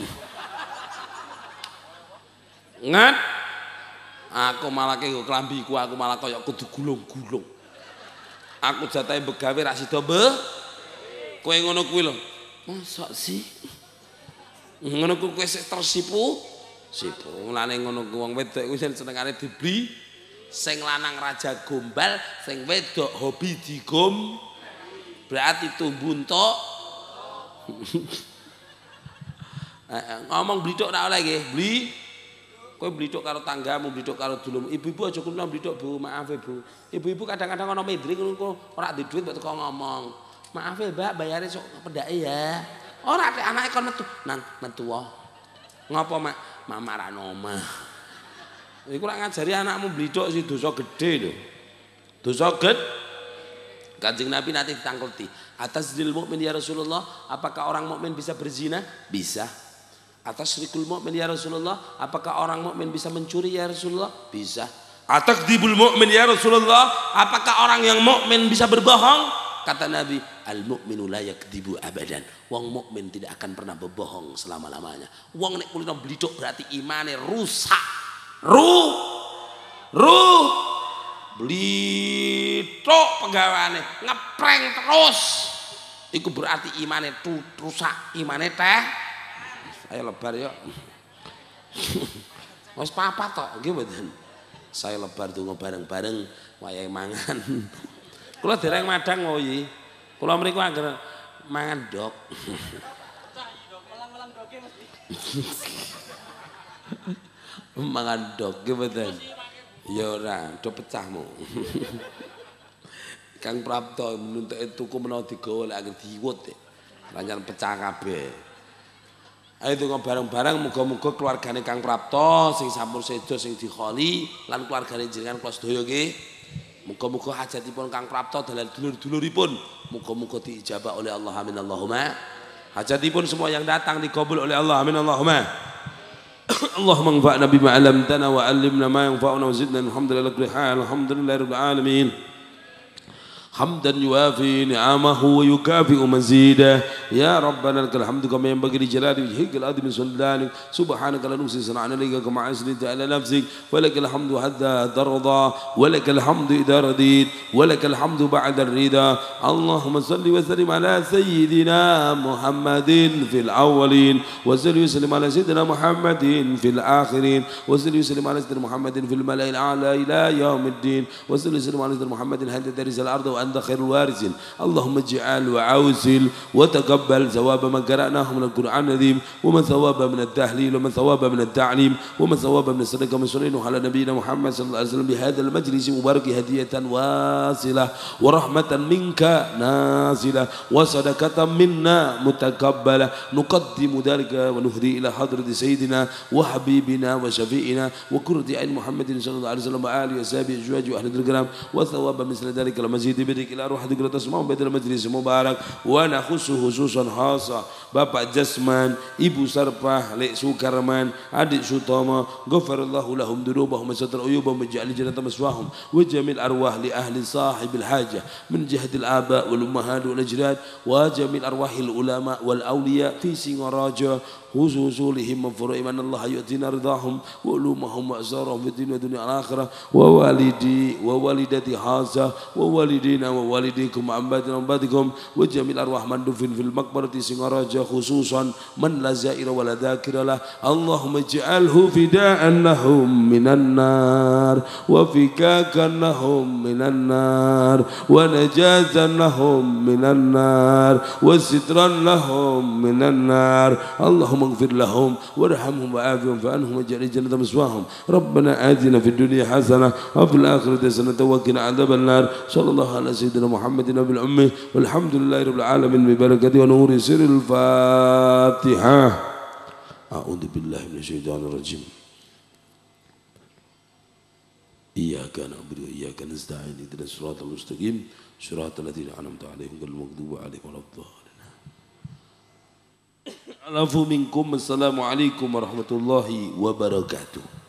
Speaker 3: Aku malah kenggo klambiku aku malah kaya kudu gulung-gulung. Aku jatahe begawe ra sida kowe ngono kuwi lho. Mosok sih? Ngono kuwi kowe sik tersipu? Sipu. Mulane ngono kuwi wong wedok kuwi senengane dibli. Sing lanang raja gombal, sing wedok hobi digom. Berarti tumbuh entuk. Ngomong blituk ora oleh nggih. Kowe blithuk karo tanggamu, blithuk karo dulurmu. Ibu-ibu aja kuno blithuk, Bu. Maaf ya, Bu. Ibu-ibu kadang-kadang ana medri ngono ora di duit kok teko ngomong. Maaf ya, Mbak, bayare sok pedake ya. Ora nek anake kon metu. Nang metu wae. Ngopo, Mak? Mama ra omah. Iku ora ngajari anakmu blithuk sih dosa gedhe lho. Dosa gedhe. Kanjeng Nabi nanti ditangkleti. Atas dil mukmin ya Rasulullah, apakah orang mukmin bisa berzina? Bisa. Atas syirkul mukmin ya Rasulullah, apakah orang mukmin bisa mencuri ya Rasulullah? Bisa. Atas dibul mukmin ya Rasulullah, apakah orang yang mukmin bisa berbohong? Kata Nabi, al mukminu la yakdzibu abadan. Wong mukmin tidak akan pernah berbohong selama-lamanya. Wong nek kulino blithuk berarti imane rusak. Blithuk penggawane, ngeprank terus. Iku berarti imane rusak, imane teh. Saya lebar ya. Wis papat tok nggih mboten. Saya lebar donga bareng-bareng wayahe mangan. Kula dereng madang ngoyi. Kula mriku anggere mangan dok. Mangan dok nggih mboten. Ya ora, do pecahmu. Kang Prapto nuntut tuku menawa digawa lek anggere diwut. Lancar pecah kabeh. Ayo donga bareng-bareng muga-muga keluargane Kang Prapto sing sampun sedo sing dikholi lan keluargane jenengan kula sedaya nggih. Muga-muga hajatipun Kang Prapto dalan dulur-duluripun muga-muga diijabah oleh Allah amin Allahumma. Hajatipun semua yang datang dikabul oleh Allah amin Allahumma. Allahumma anfa'na bima 'allamtana wa 'allimna ma yanfa'una wa zidna alhamdulillahi rabbil alamin. Alhamdulillahi rabbil alamin. حمدا يوافي نعمه ويكافئ مزيده يا ربنا لك الحمد كما ينبغي لجلال وجهك العظيم من سلطانك سبحانك لا نحصي ثناء عليك كما اثنيت على نفسك ولك الحمد حتى ترضى ولك الحمد اذا رضيت ولك الحمد بعد الرضا اللهم صل وسلم على سيدنا محمد في الاولين وصل وسلم على سيدنا محمد في الاخرين وصل وسلم على سيدنا محمد في الملأ الاعلى الى يوم الدين وصل وسلم على سيدنا محمد حتى ترث الارض وأنت خير الوارثين اللهم اجعل وعوزل وتقبل ثواب من قرأناه من القرآن العظيم ومن ثواب من التحليل ومن ثواب من التعليم ومن ثواب من الصدقة ومن سنين على نبينا محمد صلى الله عليه وسلم بهذا المجلس مبارك هدية واصلة ورحمة منك نازلة وصدقة منا متقبلة نقدم ذلك ونهدي إلى حضرة سيدنا وحبيبنا وشفيئنا وقرة عين محمد صلى الله عليه وسلم وآله وصحبه أزواجه وأهل الكرام وثواب مثل ذلك المزيد بدك إلى روح ذكر تسمعون بدل المجلس مبارك ونخص خصوصا خاصة Bapak Jasman, Ibu Sarpah, Lek Sukarman, Adik Sutama, Ghafarallahu lahum dzunubahum wa satar uyubahum wa ja'al jannata maswahum wa jamil arwah li ahli sahibil hajah min jihadil aba wal ummahat wal ajdad wa jamil arwahil ulama wal awliya fi Singaraja khususulihim mafuru iman Allah yu'tina ridahum wa ulumahum wa asarahum fi dunya dunya al-akhirah wa walidi wa walidati haza wa walidina wa walidikum ambatina ambatikum wa jamil arwah mandufin fil maqbarati Singaraja khususan man la zaira wa la dhakira lah Allahumma ij'alhu fida'an lahum minan nar wa fikakan lahum minan nar wa najazan lahum minan nar wa sitran lahum minan nar Allahumma اغفر لهم وارحمهم وعافهم فعنهم واجعل الجنة مثواهم ربنا آتنا في الدنيا حسنة وفي الآخرة حسنة وقنا عذاب النار صلى الله على سيدنا محمد نبي الأمة والحمد لله رب العالمين ببركته ونور سر الفاتحة أعوذ بالله من الشيطان الرجيم إياك نعبد وإياك نستعين اهدنا الصراط المستقيم صراط الذين أنعمت عليهم غير المغضوب عليهم ولا الضالين Assalamualaikum warahmatullahi wabarakatuh.